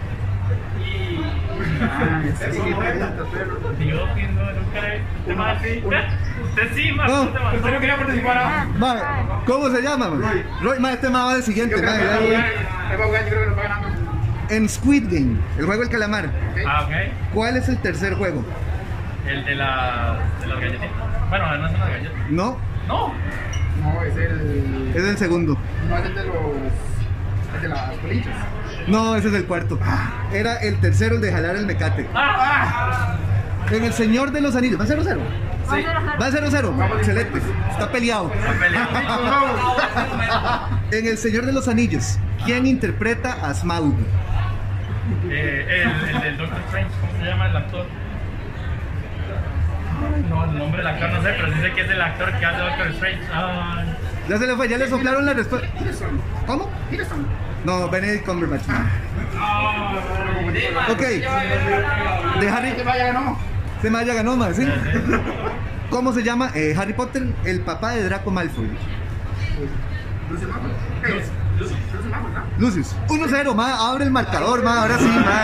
No. Usted no quería participar. Mae, ¿cómo se llama? Roy, mae, este mae va del siguiente. Yo creo mae, que mae. lo va ganando. En Squid Game, el juego del calamar, Ok. ¿cuál es el tercer juego? El de las galletitas. Bueno, no son las galletas. No, No. No, es el. es el segundo. No, es el de los. Es de las colichas. No, ese es el cuarto. Era el tercero, el de jalar el mecate. En El Señor de los Anillos. ¿Va 0-0? Sí. Va 0-0. Excelente. Está peleado. En El Señor de los Anillos, ¿quién interpreta a Smaug? El del Doctor Strange, ¿cómo se llama el actor? No, el nombre del actor no sé, pero sí sé que es el actor que hace Doctor Strange. Ay. Ya se le fue, ya le soplaron la respuesta. ¿Cómo? No, Benedict Cumberbatch. Ok. De Harry. Que vaya, no. Se me ganó más, ¿sí? ¿Cómo se llama Harry Potter? El papá de Draco Malfoy. Lucius. 1-0, ma. Abre el marcador, ma. Ahora sí, ma.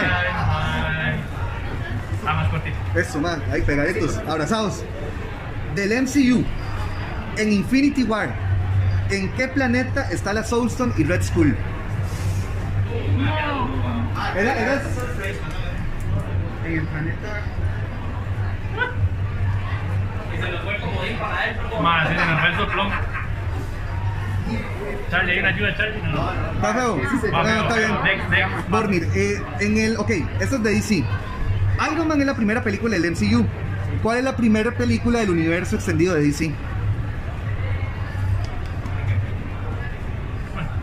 Más cortito. Eso, ma. Ahí pegaditos. Abrazados. Del MCU. En Infinity War, ¿en qué planeta está la Soulstone y Red Skull? ¿Eras? En el planeta. Más, se me fue el soplón. Charlie, ¿hay una ayuda, Charlie? No. ¿Está feo? No, está bien. Next. Bormir, ok, esto es de DC. Iron Man es la primera película del MCU. ¿Cuál es la primera película del universo extendido de DC?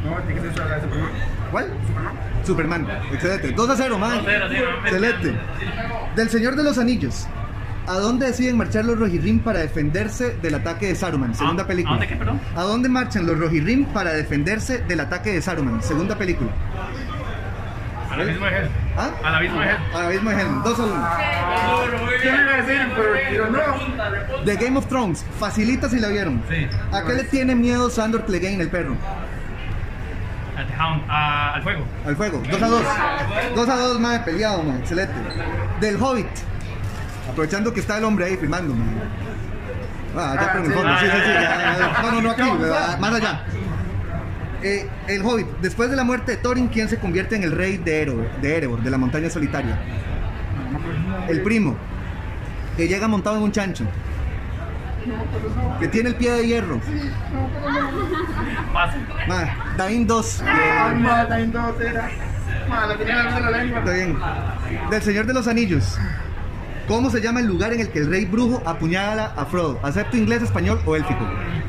No, tiene que ser Superman. ¿Cuál? Superman. Excelente. 2-0, man. 2-0, sí, man. Excelente. Del Señor de los Anillos. ¿A dónde deciden marchar los Rohirrim para defenderse del ataque de Saruman? Segunda película. ¿A dónde qué, perdón? ¿A dónde marchan los Rohirrim para defenderse del ataque de Saruman? Segunda película. Al abismo de Hel. ¿Ah? Al abismo de Hel. Al abismo de Helm. 2-1. ¿Qué me iba a decir? Pero no. The Game of Thrones. Facilita si la vieron. Sí. ¿A qué le tiene miedo Sandor Clegane, el perro? Al Hound. Al fuego. Al fuego. 2-2. 2-2, más peleado, man. Excelente. Del Hobbit. Aprovechando que está el hombre ahí filmando, man. Ya, pero en el fondo. Sí. Ya. No, aquí. Más allá. El Hobbit. Después de la muerte de Thorin, ¿quién se convierte en el rey de Erebor, de la montaña solitaria? El primo. Que llega montado en un chancho. Que tiene el pie de hierro. Paso. Dain 2. Mata en 2 era. La tenía la luz de la lengua. Está bien. Del Señor de los Anillos. ¿Cómo se llama el lugar en el que el rey brujo apuñala a Frodo? ¿Acepto inglés, español o élfico?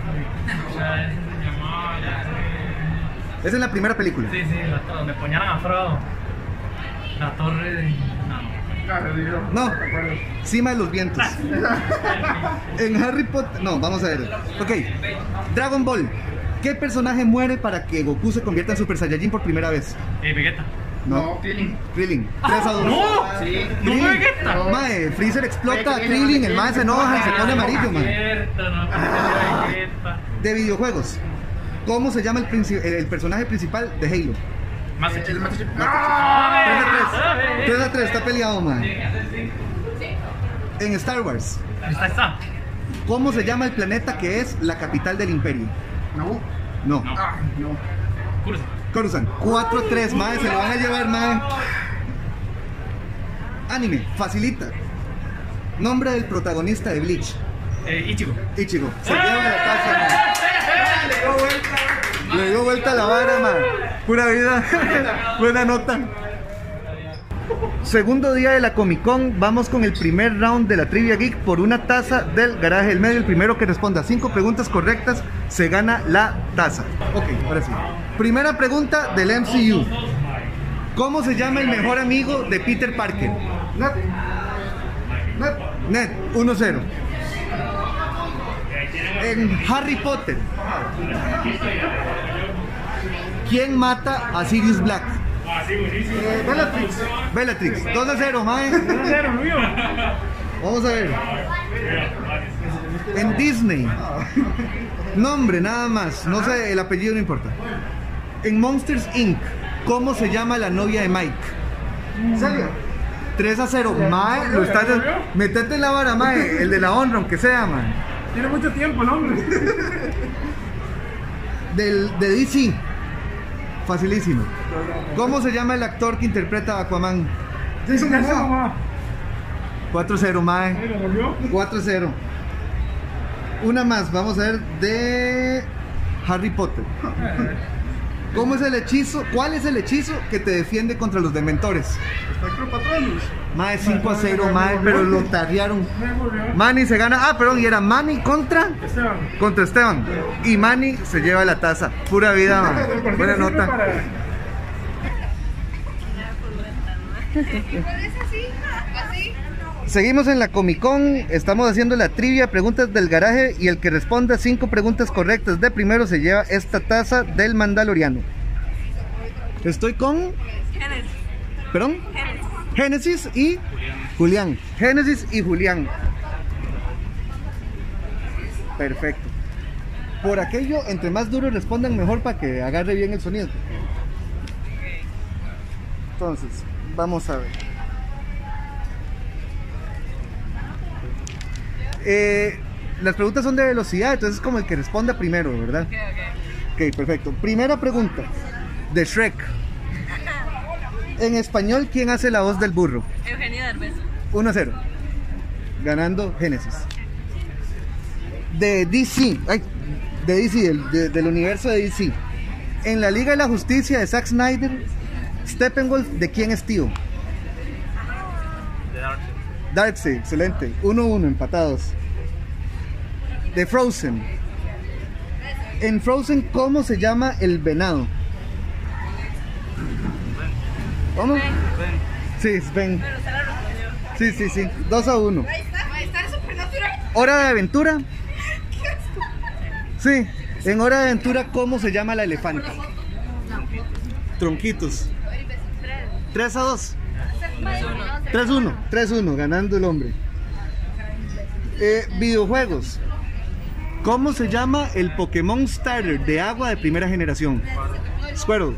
Esa es la primera película. Sí, donde apuñalan a Frodo. La torre de... No, Cima de los Vientos. En Harry Potter... No, vamos a ver. Ok. Dragon Ball. ¿Qué personaje muere para que Goku se convierta en Super Saiyajin por primera vez? Vegeta. No. Krillin. 3-2. ¡No! Sí. ¡No fue Vegeta! Mae, Freezer explota a Krillin, el mae se enoja y se pone amarillo, mae. Cierto, no fue Vegeta. De videojuegos. ¿Cómo se llama el personaje principal de Halo? Más El Master Chief. 3-3, está peleado, man. En Star Wars, Está. ¿cómo se llama el planeta que es la capital del Imperio? No. No, No. No. Coruscant. 4-3, man, se lo van a llevar, man. Anime, facilita. Nombre del protagonista de Bleach. Ichigo. Ichigo. Se lleva la taza, man. Le dio vuelta a la vara, man. Pura vida. Buena nota. Segundo día de la Comic Con, vamos con el primer round de la Trivia Geek por una taza del Garaje del Medio. El primero que responda 5 preguntas correctas se gana la taza. Ok, ahora sí. Primera pregunta del MCU. ¿Cómo se llama el mejor amigo de Peter Parker? Ned, 1-0. En Harry Potter, ¿quién mata a Sirius Black? Bellatrix. 2-0, mae. 1-0, mío. Vamos a ver. En Disney, nombre nada más, no sé, el apellido no importa. En Monsters Inc., ¿cómo se llama la novia de Mike? Celia. 3-0, mae, lo estás... Metete en la vara, mae, el de la honra, aunque sea, mae. Tiene mucho tiempo el hombre. De DC, facilísimo. ¿Cómo se llama el actor que interpreta a Aquaman? Jason Momoa. 4-0, mae. 4-0. Una más, vamos a ver, de Harry Potter. ¿Cómo es el hechizo? ¿Cuál es el hechizo que te defiende contra los dementores? Espectro Patronus. Mae, 5-0, mae, pero lo taguearon. Manny se gana. Perdón, y era Manny contra Esteban. Y Manny se lleva la taza. Pura vida, mae. Buena nota. Seguimos en la Comic Con, estamos haciendo la trivia, preguntas del garaje, y el que responda 5 preguntas correctas de primero se lleva esta taza del Mandaloriano. Estoy con... ¿Perdón? Génesis y Julián. Génesis y Julián. Perfecto. Por aquello, entre más duro respondan, mejor para que agarre bien el sonido. Entonces, vamos a ver. Las preguntas son de velocidad, entonces es como el que responda primero, ¿verdad? Ok, perfecto. Primera pregunta, de Shrek. En español, ¿quién hace la voz del burro? Eugenio Derbez. 1-0. Ganando Génesis. De DC, del universo de DC. En la Liga de la Justicia de Zack Snyder, Steppenwolf, ¿de quién es tío? De Darkseid, excelente. 1-1, empatados. De Frozen. En Frozen, ¿cómo se llama el venado? ¿Cómo? Sí, Sven. Sí. 2-1. Ahí está el Supernatural. Hora de aventura. Sí, en Hora de aventura, ¿cómo se llama la elefanta? Tronquitos. 3-2. 3-1, ganando el hombre. Videojuegos. ¿Cómo se llama el Pokémon Starter de agua de primera generación? Squirtle.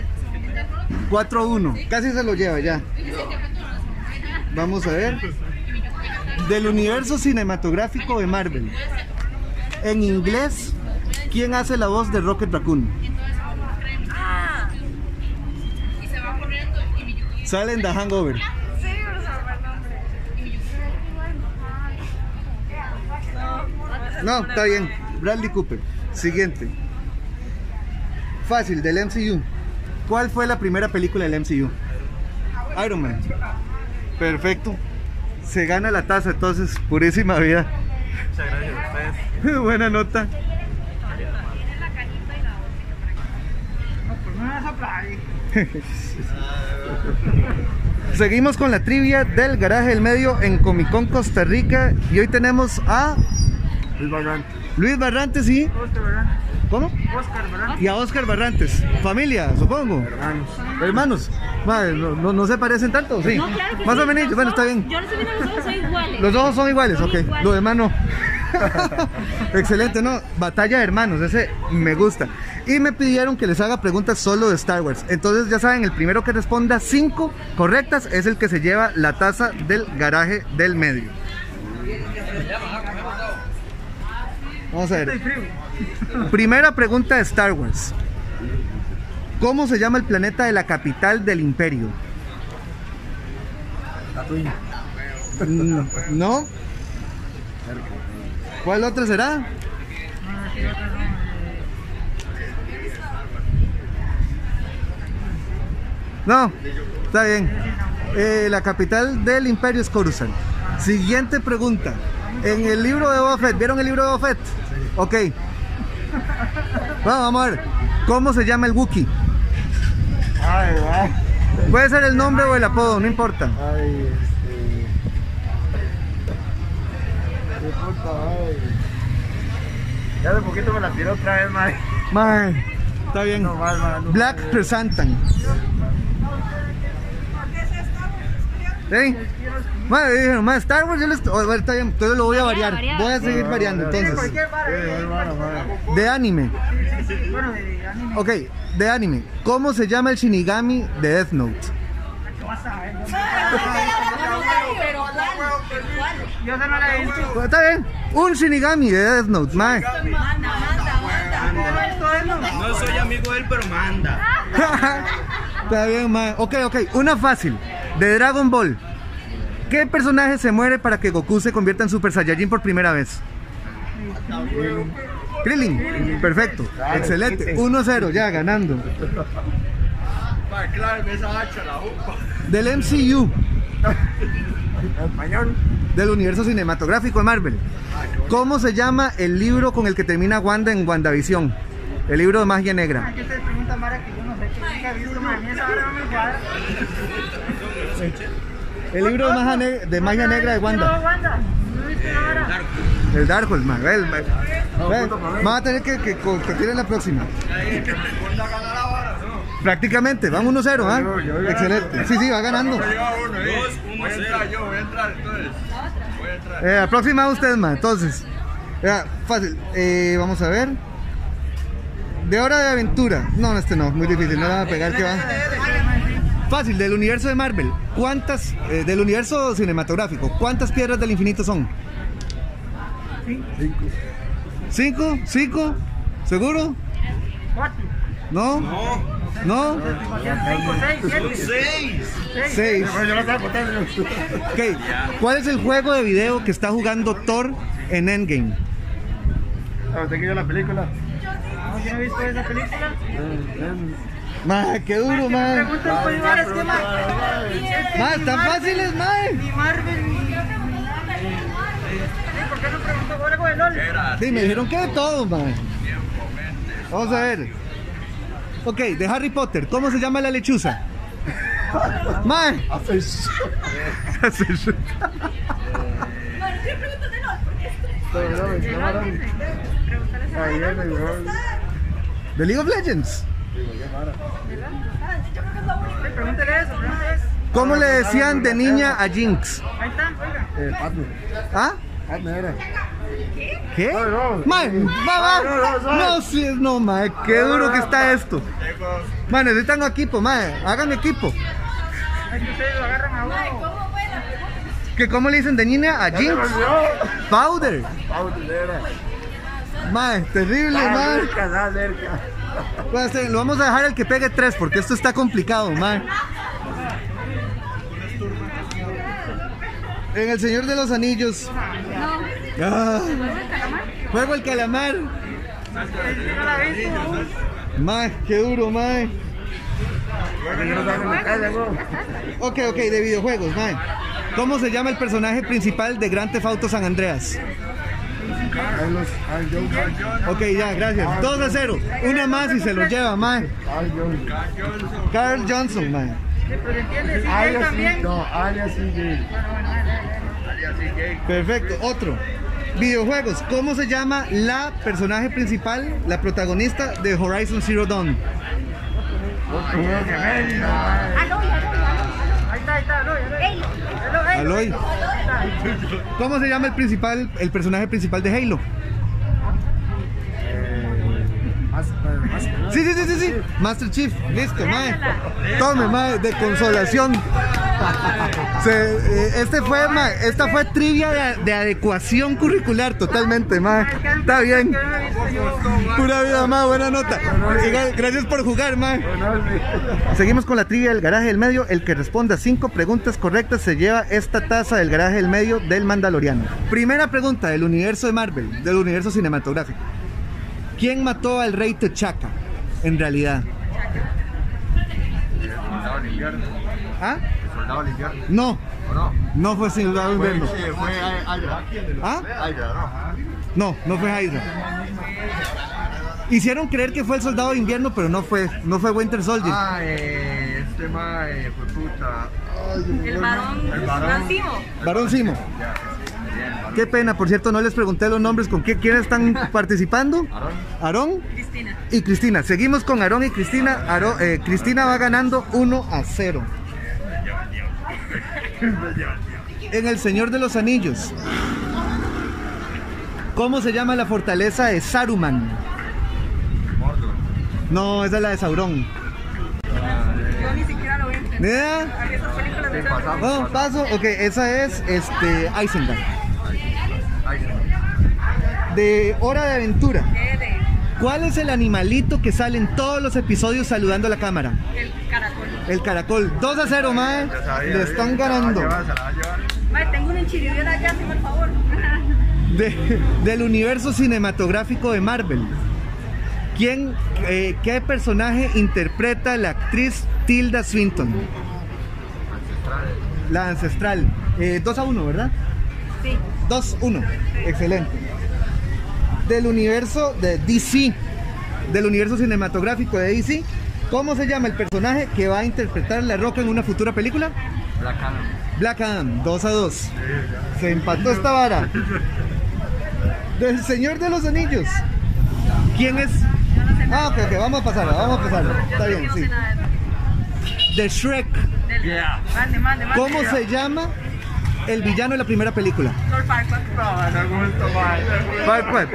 4-1. Casi se lo lleva ya. Vamos a ver. Del universo cinematográfico de Marvel. En inglés, ¿quién hace la voz de Rocket Raccoon? Sale en The Hangover. No, está bien. Bradley Cooper. Siguiente. Fácil, del MCU. ¿Cuál fue la primera película del MCU? Iron Man. Perfecto. Se gana la taza, entonces, purísima vida. Muchas gracias a ustedes. Buena nota. Seguimos con la trivia del Garaje del Medio en Comic Con Costa Rica. Y hoy tenemos a Luis Barrantes y... ¿Cómo? Oscar, ¿verdad? Y a Oscar Barrantes. Familia, supongo. Hermanos. Madre, no se parecen tanto, sí. No, claro que más sí, o menos. Bueno, está bien. Yo no sé si los ojos son iguales. Los ojos son iguales, Son ok. iguales. Lo demás no. Excelente, ¿no? Batalla de hermanos, ese me gusta. Y me pidieron que les haga preguntas solo de Star Wars. Entonces ya saben, el primero que responda 5 correctas es el que se lleva la taza del Garaje del Medio. Vamos a ver. Primera pregunta de Star Wars. ¿Cómo se llama el planeta de la capital del Imperio? ¿No? ¿Cuál otra será? No, está bien. La capital del Imperio es Coruscant. Siguiente pregunta. En el libro de Boba Fett, ¿vieron el libro de Boba Fett? Ok. Vamos a ver. ¿Cómo se llama el Wookiee? Puede ser el nombre o el apodo, no importa. Ya de poquito me la tiró otra vez, mae. Mae, está bien. No, no. Black Chrysanthemum. ¿Sí? Mae, dijeron, mae, Star Wars, yo les... Oh, está bien, entonces lo voy a variar. Voy a seguir variando, entonces. De anime. Ok, de anime. ¿Cómo se llama el Shinigami de Death Note? Yo no la he visto. Pues está bien. Un Shinigami de Death Note, mae. No soy amigo de él, pero manda. Está bien, mae. Ok, una fácil. De Dragon Ball. ¿Qué personaje se muere para que Goku se convierta en Super Saiyajin por primera vez? Krillin. Perfecto. Excelente. 1-0, ya ganando. Del MCU. Del universo cinematográfico de Marvel. ¿Cómo se llama el libro con el que termina Wanda en WandaVision? El libro de magia negra. Aquí te pregunta Mara que yo no sé qué nunca he visto, mami, esa hora no me cuadra. El libro de magia negra de Wanda. No he visto nada. El Darkhold, man. Vamos a tener que competir en la próxima. Prácticamente, vamos 1-0, ¿ah? Excelente. Sí, va ganando. Voy a entrar entonces. La próxima usted, man. Entonces, fácil. Vamos a ver. De Hora de Aventura. No, este no, muy difícil. No la van a pegar, que va. Fácil, del universo de Marvel. ¿Cuántas, del universo cinematográfico, cuántas piedras del infinito son? 5. ¿5? ¿Seguro? 4. ¿No? ¿No? 6. Ok, ¿cuál es el juego de video que está jugando Thor en Endgame? ¿Te queda la película? Yo no he visto esa película. Ma, qué duro, ma. Preguntan por igual, es que Ma, están fáciles, ma. Ni Marvel ni... ¿Por qué no preguntó algo de LOL? Sí, me dijeron que de todo, ma. Vamos a ver. Ok, de Harry Potter, ¿cómo se llama la lechuza? Mae. Hace sh- Ahí viene, weón. The League of Legends. Pregúntale eso, pregúntale eso. ¿Cómo le decían de niña a Jinx? Ahí está, oiga. Padme. ¿Ah? Padme era. ¿Qué? No. Mae, no, sí, no, mae, qué duro que está esto. Mae, necesitan equipo, mae, hagan equipo. Es que ustedes lo agarran a uno. ¿Que cómo le dicen de niña a Jinx? Powder. Padme era. Mae, terrible, mae. Está cerca. Bueno, lo vamos a dejar el que pegue 3 porque esto está complicado, mae. En El Señor de los Anillos. Ah, Juego el calamar. Mae, qué duro, mae. Ok, de videojuegos, mae. ¿Cómo se llama el personaje principal de Grand Theft Auto San Andreas? Ok, ya, gracias. 2-0. Una más y se lo lleva, mae. Carl Johnson, mae. Pero entiendes, si él también. No, alias CJ. Perfecto, otro. Videojuegos. ¿Cómo se llama la personaje principal, la protagonista de Horizon Zero Dawn? Ahí está, Aloy. Aloy. ¿Cómo se llama el personaje principal de Halo? Sí. Master Chief, listo, mae. Tome, mae, de consolación. Esta fue trivia de adecuación curricular totalmente, mae. Está bien. Pura vida, mae, buena nota. Gracias por jugar, mae. Seguimos con la trivia del Garaje del Medio. El que responda 5 preguntas correctas se lleva esta taza del Garaje del Medio del Mandaloriano. Primera pregunta del universo de Marvel, del universo cinematográfico. ¿Quién mató al rey T'Chaka, en realidad? ¿Ah? ¿El soldado del invierno? No, ¿O no? no fue Soldado del Invierno. Fue Hydra. ¿Ah? Hydra, ¿no? No fue Hydra. Hicieron creer que fue el Soldado de Invierno, pero no fue Winter Soldier. Este mae fue puta. El varón Simo. Barón Simo. Qué pena, por cierto, no les pregunté los nombres con quiénes están participando. Aarón Cristina. y Cristina. Seguimos con Aarón y Cristina. Cristina va ganando 1-0. En El Señor de los Anillos, ¿cómo se llama la fortaleza de Saruman? Mordor. No, esa es la de Sauron. Yo ni siquiera lo vi entender. ¿Neda? Había esas películas de Sí, pasamos. No, paso. Ok, esa es Isengard. De Hora de Aventura. ¿Qué de? ¿Cuál es el animalito que sale en todos los episodios saludando a la cámara? El caracol. El caracol. 2-0, mae. Le están ganando. Se la va a llevar. Mae, tengo una enchiriviera allá, hazme el favor. Del universo cinematográfico de Marvel. ¿Qué personaje interpreta la actriz Tilda Swinton? La ancestral. 2-1, ¿verdad? Sí. 2-1. Excelente. Del universo de DC, del universo cinematográfico de DC, ¿cómo se llama el personaje que va a interpretar La Roca en una futura película? Black Adam. Black Adam, 2-2. Se empató esta vara. Del Señor de los Anillos. ¿Quién es? Ok, vamos a pasarla. Está bien, sí. De Shrek. Mande. ¿Cómo se llama el villano de la primera película? Lord Farquaad. No gusto, mae. Farquaad.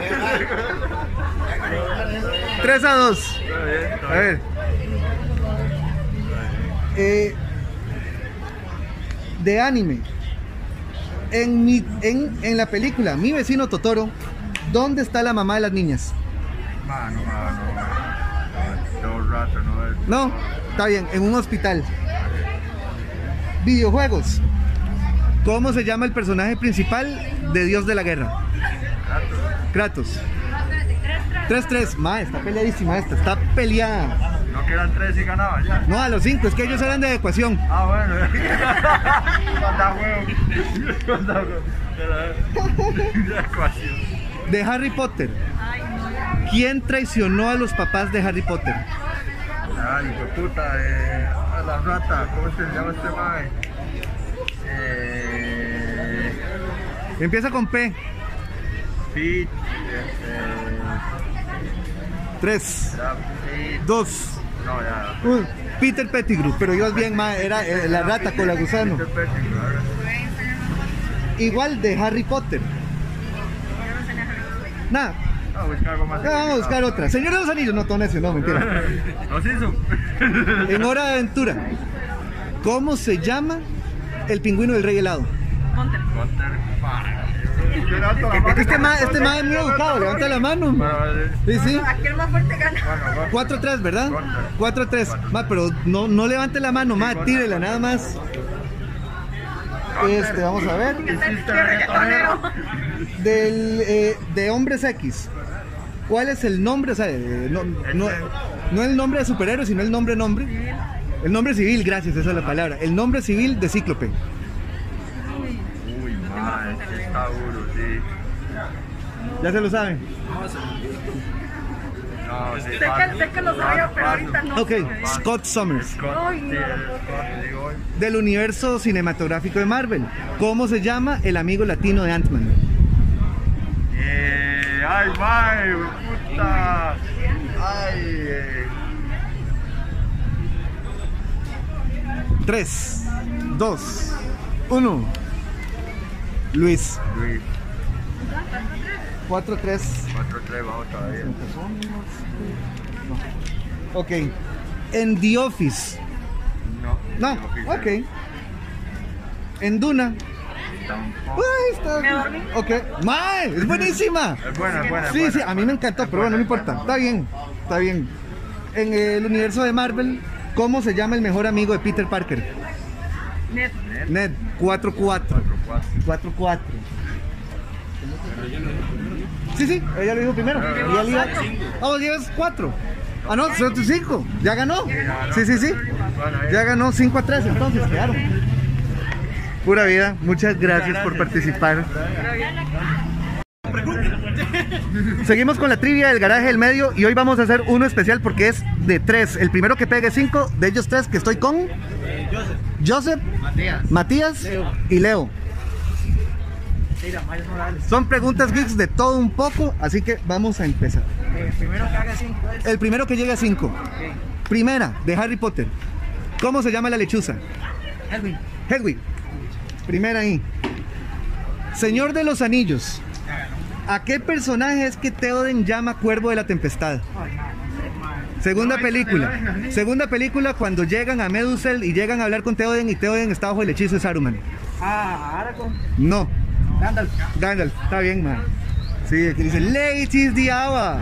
3-2. A ver. De anime. En la película Mi Vecino Totoro, ¿dónde está la mamá de las niñas? Mano. Todo el rato, no es. No, está bien, en un hospital. Videojuegos. ¿Cómo se llama el personaje principal de Dios de la Guerra? Kratos. 3-3. Ma, está peleadísima esta, está peleada. No que eran 3 y ganaban ya. No, a los 5, es que ellos eran de adecuación. Bueno. Cuánta huevo. De ecuación. De Harry Potter. ¿Quién traicionó a los papás de Harry Potter? Ay, hijo de puta, a la rata, ¿cómo se llama este mae? Empieza con P. Pete, 3, ya, Pete, 2, no, ya. 1. Peter Pettigrew, pero ibas bien, mae, era la rata con la gusano. Peter Pettigrew, ahora. Igual de Harry Potter. Nada, Vamos a buscar algo más. vamos a buscar otra. Señor de los Anillos, no, Tonesio, no, mentira. Nos hizo. En Hora de Aventura, ¿cómo se llama el pingüino del rey helado? Hunter. Es que este mae es muy educado, levanta la mano. Sí, sí. Aquí el más fuerte gana. 4-3, ¿verdad? 4-3. Ma, pero no levante la mano, ma, tírela nada más. Vamos a ver. ¡Qué reggaetonero! De Hombres X. ¿Cuál es el nombre? O sea, no el nombre de superhéroe, sino el nombre. El nombre civil, gracias, esa es la palabra. El nombre civil de Cíclope. Uy, madre, está duro, sí. Ya se lo saben. No, sí, Sé que lo sabía, pero ahorita no. Ok, Scott Summers. Ay, no. Del universo cinematográfico de Marvel. ¿Cómo se llama el amigo latino de Ant-Man? Ay, mae, puta. Ay, 3, 2, 1. Luis. 4-3. 4-3, vamos todavía. Ok. En The Office. No, ok. En Duna. Tampoco. Ay, está. Me dormí. Ok. ¡Mae! ¡Es buenísima! Es buena. Sí, sí, a mí me encantó, pero bueno, no importa. Está bien, está bien. En el universo de Marvel, ¿cómo se llama el mejor amigo de Peter Parker? Ned. Ned. 4-4. 4-4. Sí, sí, ella lo dijo primero. Y él iba... Oh, llevas 4. Ah, no, son 5. Ya ganó. Sí. Ya ganó 5-3, entonces quedaron. Pura vida, muchas gracias por participar. Seguimos con la trivia del garaje del medio y hoy vamos a hacer uno especial porque es de 3. El primero que pegue 5, de ellos 3 que estoy con Joseph, Matías y Leo. Son preguntas geeks de todo un poco, así que vamos a empezar. El primero que llegue a 5. Primera, de Harry Potter. ¿Cómo se llama la lechuza? Hedwig. Primera ahí. Señor de los Anillos. ¿A qué personaje es que Theoden llama Cuervo de la Tempestad? Segunda película cuando llegan a Medusel y llegan a hablar con Theoden y Theoden está bajo el hechizo de Saruman. Aragorn. No. Gandalf. Está bien, man. Sí, aquí dice Late is the hour.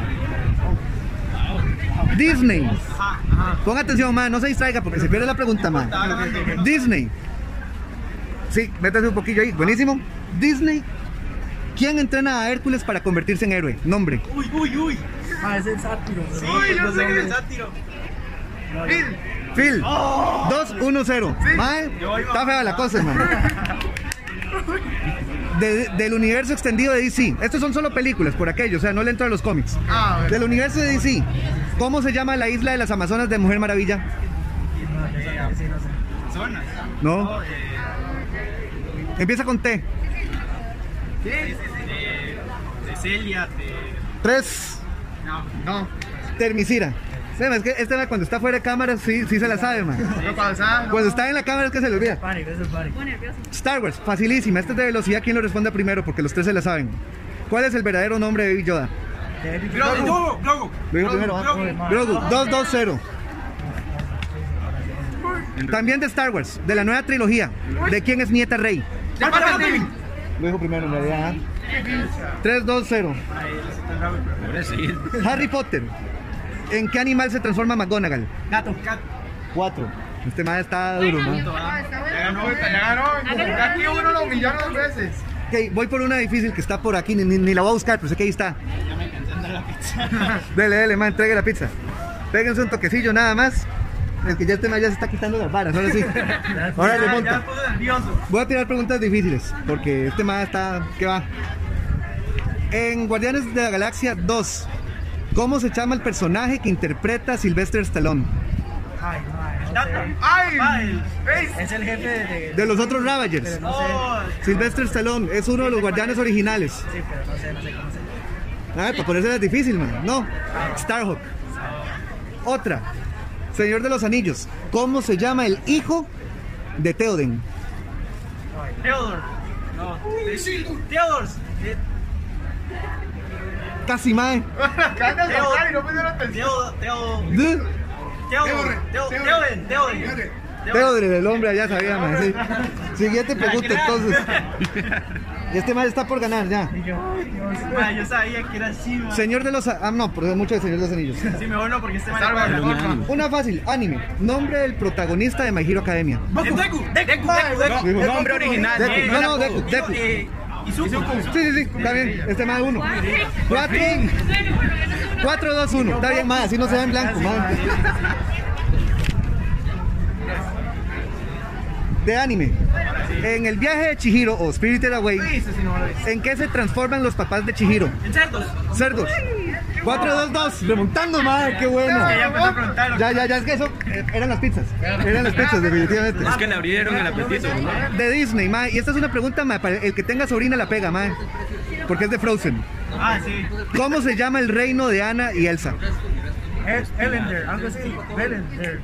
Disney. Ponga atención, man, no se distraiga porque se pierde la pregunta, man. Disney. Sí, métase un poquillo ahí. Buenísimo. Disney. ¿Quién entrena a Hércules para convertirse en héroe? Nombre. Ah, es el sátiro. Yo sé que es sátiro. Phil. 2-1-0. Mae, está fea la cosa, man. Del universo extendido de DC. Estos son solo películas por aquello, o sea, no le entro a los cómics. Del universo de DC. ¿Cómo se llama la isla de las Amazonas de Mujer Maravilla? No. Empieza con T. De Celia, 3. No. Termicira. Es que este cuando está fuera de cámara sí se la sabe, man. Cuando está en la cámara es que se le olvida. Star Wars, facilísima. Este es de velocidad. ¿Quién lo responde primero? Porque los 3 se la saben. ¿Cuál es el verdadero nombre de Baby Yoda? Grogu. Lo dijo primero. Grogu. 2-2-0. También de Star Wars, de la nueva trilogía. ¿De quién es nieta Rey? Lo dijo primero en realidad. 3-2-0. Harry Potter. ¿En qué animal se transforma McGonagall? Gato. 4. Este man está duro, man. Ya ganó. Aquí uno lo humilló 2 veces. Ok, voy por una difícil que está por aquí, ni la voy a buscar, pero sé que ahí está. Ya me cansé de andar la pizza. Dele, man, entregue la pizza. Péguense un toquecillo nada más. Es que ya este man ya se está quitando las varas, ahora sí. Ahora remonta. Ya me puse nervioso. Voy a tirar preguntas difíciles, porque este man está... ¿Qué va? En Guardianes de la Galaxia 2, ¿cómo se llama el personaje que interpreta a Sylvester Stallone? Ay, no Data. sé. ¡Ay! Es el jefe De los otros Ravagers. Pero no sé. Sylvester Stallone es uno de los guardianes originales. Sí, pero no sé cómo se llama. A ver, para ponerse difícil, man. No. Starhawk. Otra. Señor de los Anillos. ¿Cómo se llama el hijo de Theoden? Theodore. No. Theodore. Casi, mae. Theoden, el hombre allá sabía, man. Sí. Siguiente pregunta, entonces. Y este mae está por ganar, ya. Yo sabía que era así, man. Señor de los... Ah, no, pero es mucho de Señor de los Anillos. Sí, mejor no, porque este man... Una fácil, anime. Nombre del protagonista de My Hero Academia. Deku. Nombre original. Deku. No, no, Deku. Deku. Izuku. Sí, está bien. Este más uno. 4, 2, 1. Está bien, más. Así no se ve en blanco, más. De anime. En el viaje de Chihiro o Spirited Away, ¿en qué se transforman los papás de Chihiro? En cerdos. Cerdos. 4, 2, 2. Remontando, madre. Qué bueno. Ya empezó a preguntar. Ya, es que eso eran las pizzas. Eran las pizzas, definitivamente. Es que le abrieron el apetito, ¿no? De Disney, mae. Y esta es una pregunta, mae, para el que tenga sobrina la pega, mae. Porque es de Frozen. Ah, sí. ¿Cómo se llama el reino de Anna y Elsa? Elender, algo así. Elender.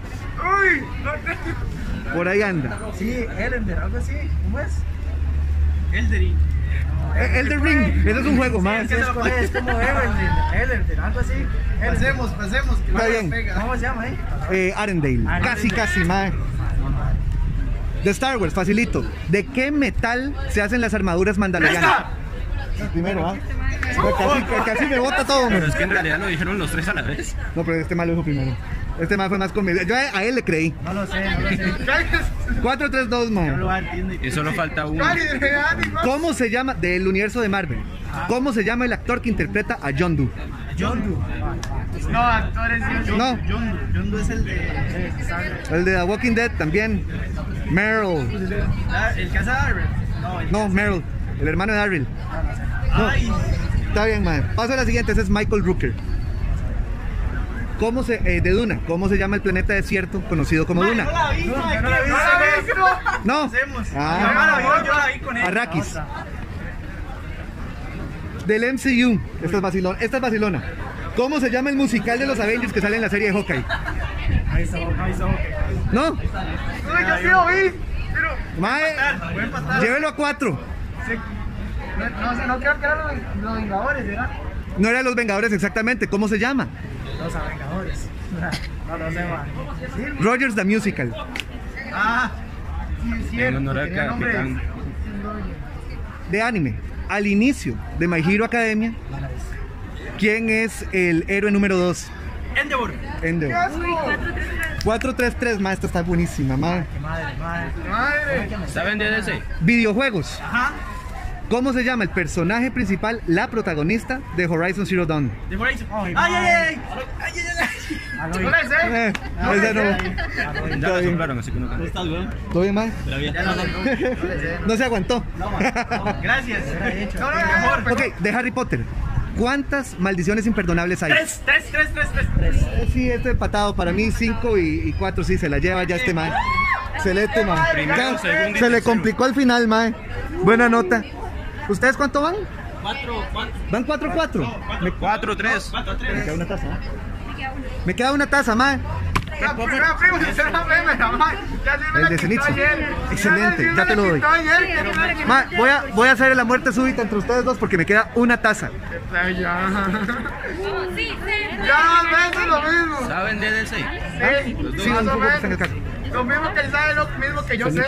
Por ahí anda. Sí, Elender, algo así. ¿Cómo es? Elderin. Elden Ring. Ese es un juego, mae. Es como Elender, algo así. Pasemos, que Está bien. ¿Cómo se llama ahí? Arendelle. Casi, mae. De Star Wars, facilito. ¿De qué metal se hacen las armaduras mandalorianas? Primero, ¿ah? Casi me bota todo, Pero man. es que en realidad lo dijeron los tres a la vez. No, pero este mal lo dijo primero. Este mal fue más convincente. Yo a él le creí. No lo sé. 4, 3, 2, man. Y solo falta uno. ¿Cómo se llama, del universo de Marvel, cómo se llama el actor que interpreta a John Doe? No, actores. No. John Doe es el de... El de The Walking Dead también. Meryl. El que hace a Darryl. No, Meryl. El hermano de Darryl. No. Está bien, man. Paso a la siguiente. Ese es Michael Rooker. ¿Cómo se... de Duna. ¿Cómo se llama el planeta desierto conocido como Duna? No. Yo la vi con él. Arrakis. Del MCU. Esta es vacilona. ¿Cómo se llama el musical de los Avengers que sale en la serie de Hawkeye? ¿No? Yo sí lo vi, pero Mae, llévelo a 4. no creo que eran los Vengadores, ¿verdad? No eran los Vengadores exactamente. ¿Cómo se llama? Los Vengadores. No sé, man. Rogers the Musical. Sí, En honor al capitán. De anime. Al inicio de My Hero Academia, ¿quién es el héroe número 2? Endeavor. Endeavor. 4-3-3, ma, esta está buenísima, ma. Madre. ¿Saben de DC? Videojuegos. Ajá. ¿Cómo se llama el personaje principal, la protagonista de Horizon Zero Dawn? De Horizon. Ay. No le sé. Esa no. Ya la asombraron, así que no canta. ¿Todo bien, ma? Todavía. No se aguantó. Gracias. Ok, de Harry Potter. ¿Cuántas maldiciones imperdonables hay? 3. Sí, este empatado. Para mí 5 y 4 sí, se la lleva ya este man. Excelente, man. Primero, Ya, segundo y se le tercero. complicó al final, man. Buena nota. ¿Ustedes cuánto van? 4. ¿Van 4-4? 4-3. Me queda una taza. Me queda una taza, man. Primo, sinceramente, mamá. Ya sí me El la de quitó Zenitsu. ayer. Excelente, ya te lo doy. Ma, voy a hacer la muerte súbita entre ustedes dos porque me queda una taza. Ya, ven, lo mismo. ¿Saben de DC? Sí, Sí, más un o poco que está en el menos. caso. Lo mismo que él sabe, lo mismo que yo sé.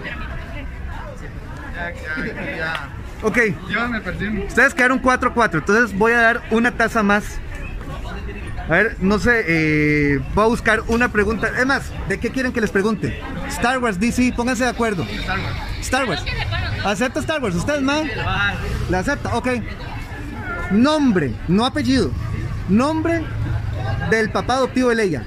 Ya. Ok, Dios, me perdí. ustedes quedaron 4-4, entonces voy a dar una taza más. A ver, no sé, voy a buscar una pregunta. Es más, ¿de qué quieren que les pregunte? Star Wars, DC, pónganse de acuerdo. Star Wars. ¿Acepta Star Wars? ¿Ustedes, man? ¿La acepta? Ok. Nombre, no apellido. Nombre del papá adoptivo de Leia.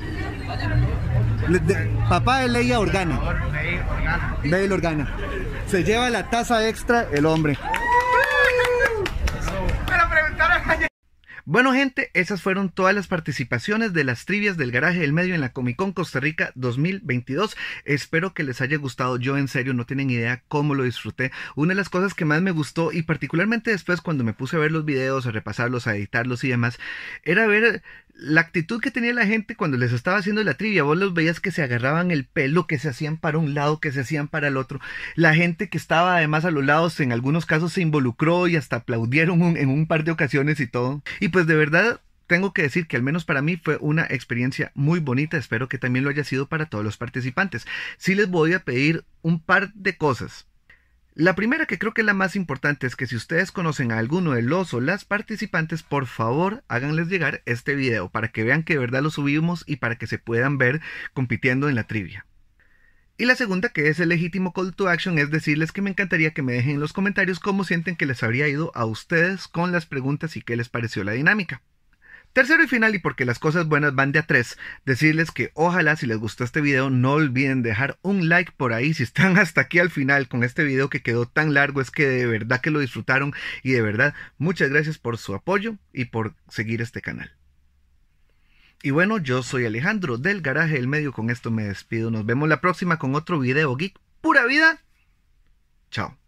Papá de Leia Organa. Bail Organa. Se lleva la taza extra el hombre. Me la preguntaron ayer. Bueno, gente, esas fueron todas las participaciones de las trivias del Garaje del Medio en la Comic Con Costa Rica 2022. Espero que les haya gustado. Yo en serio no tienen idea cómo lo disfruté. Una de las cosas que más me gustó, y particularmente después cuando me puse a ver los videos, a repasarlos, a editarlos y demás, era ver la actitud que tenía la gente cuando les estaba haciendo la trivia. Vos los veías que se agarraban el pelo, que se hacían para un lado, que se hacían para el otro. La gente que estaba además a los lados en algunos casos se involucró y hasta aplaudieron en un par de ocasiones y todo. Y pues de verdad tengo que decir que al menos para mí fue una experiencia muy bonita. Espero que también lo haya sido para todos los participantes. Sí les voy a pedir un par de cosas. La primera, que creo que es la más importante, es que si ustedes conocen a alguno de los o las participantes, por favor háganles llegar este video para que vean que de verdad lo subimos y para que se puedan ver compitiendo en la trivia. Y la segunda, que es el legítimo call to action, es decirles que me encantaría que me dejen en los comentarios cómo sienten que les habría ido a ustedes con las preguntas y qué les pareció la dinámica. Tercero y final, y porque las cosas buenas van de a tres, decirles que ojalá si les gustó este video no olviden dejar un like por ahí. Si están hasta aquí al final con este video que quedó tan largo, es que de verdad que lo disfrutaron, y de verdad muchas gracias por su apoyo y por seguir este canal. Y bueno, yo soy Alejandro del Garaje del Medio. Con esto me despido. Nos vemos la próxima con otro video geek. ¡Pura vida! Chao.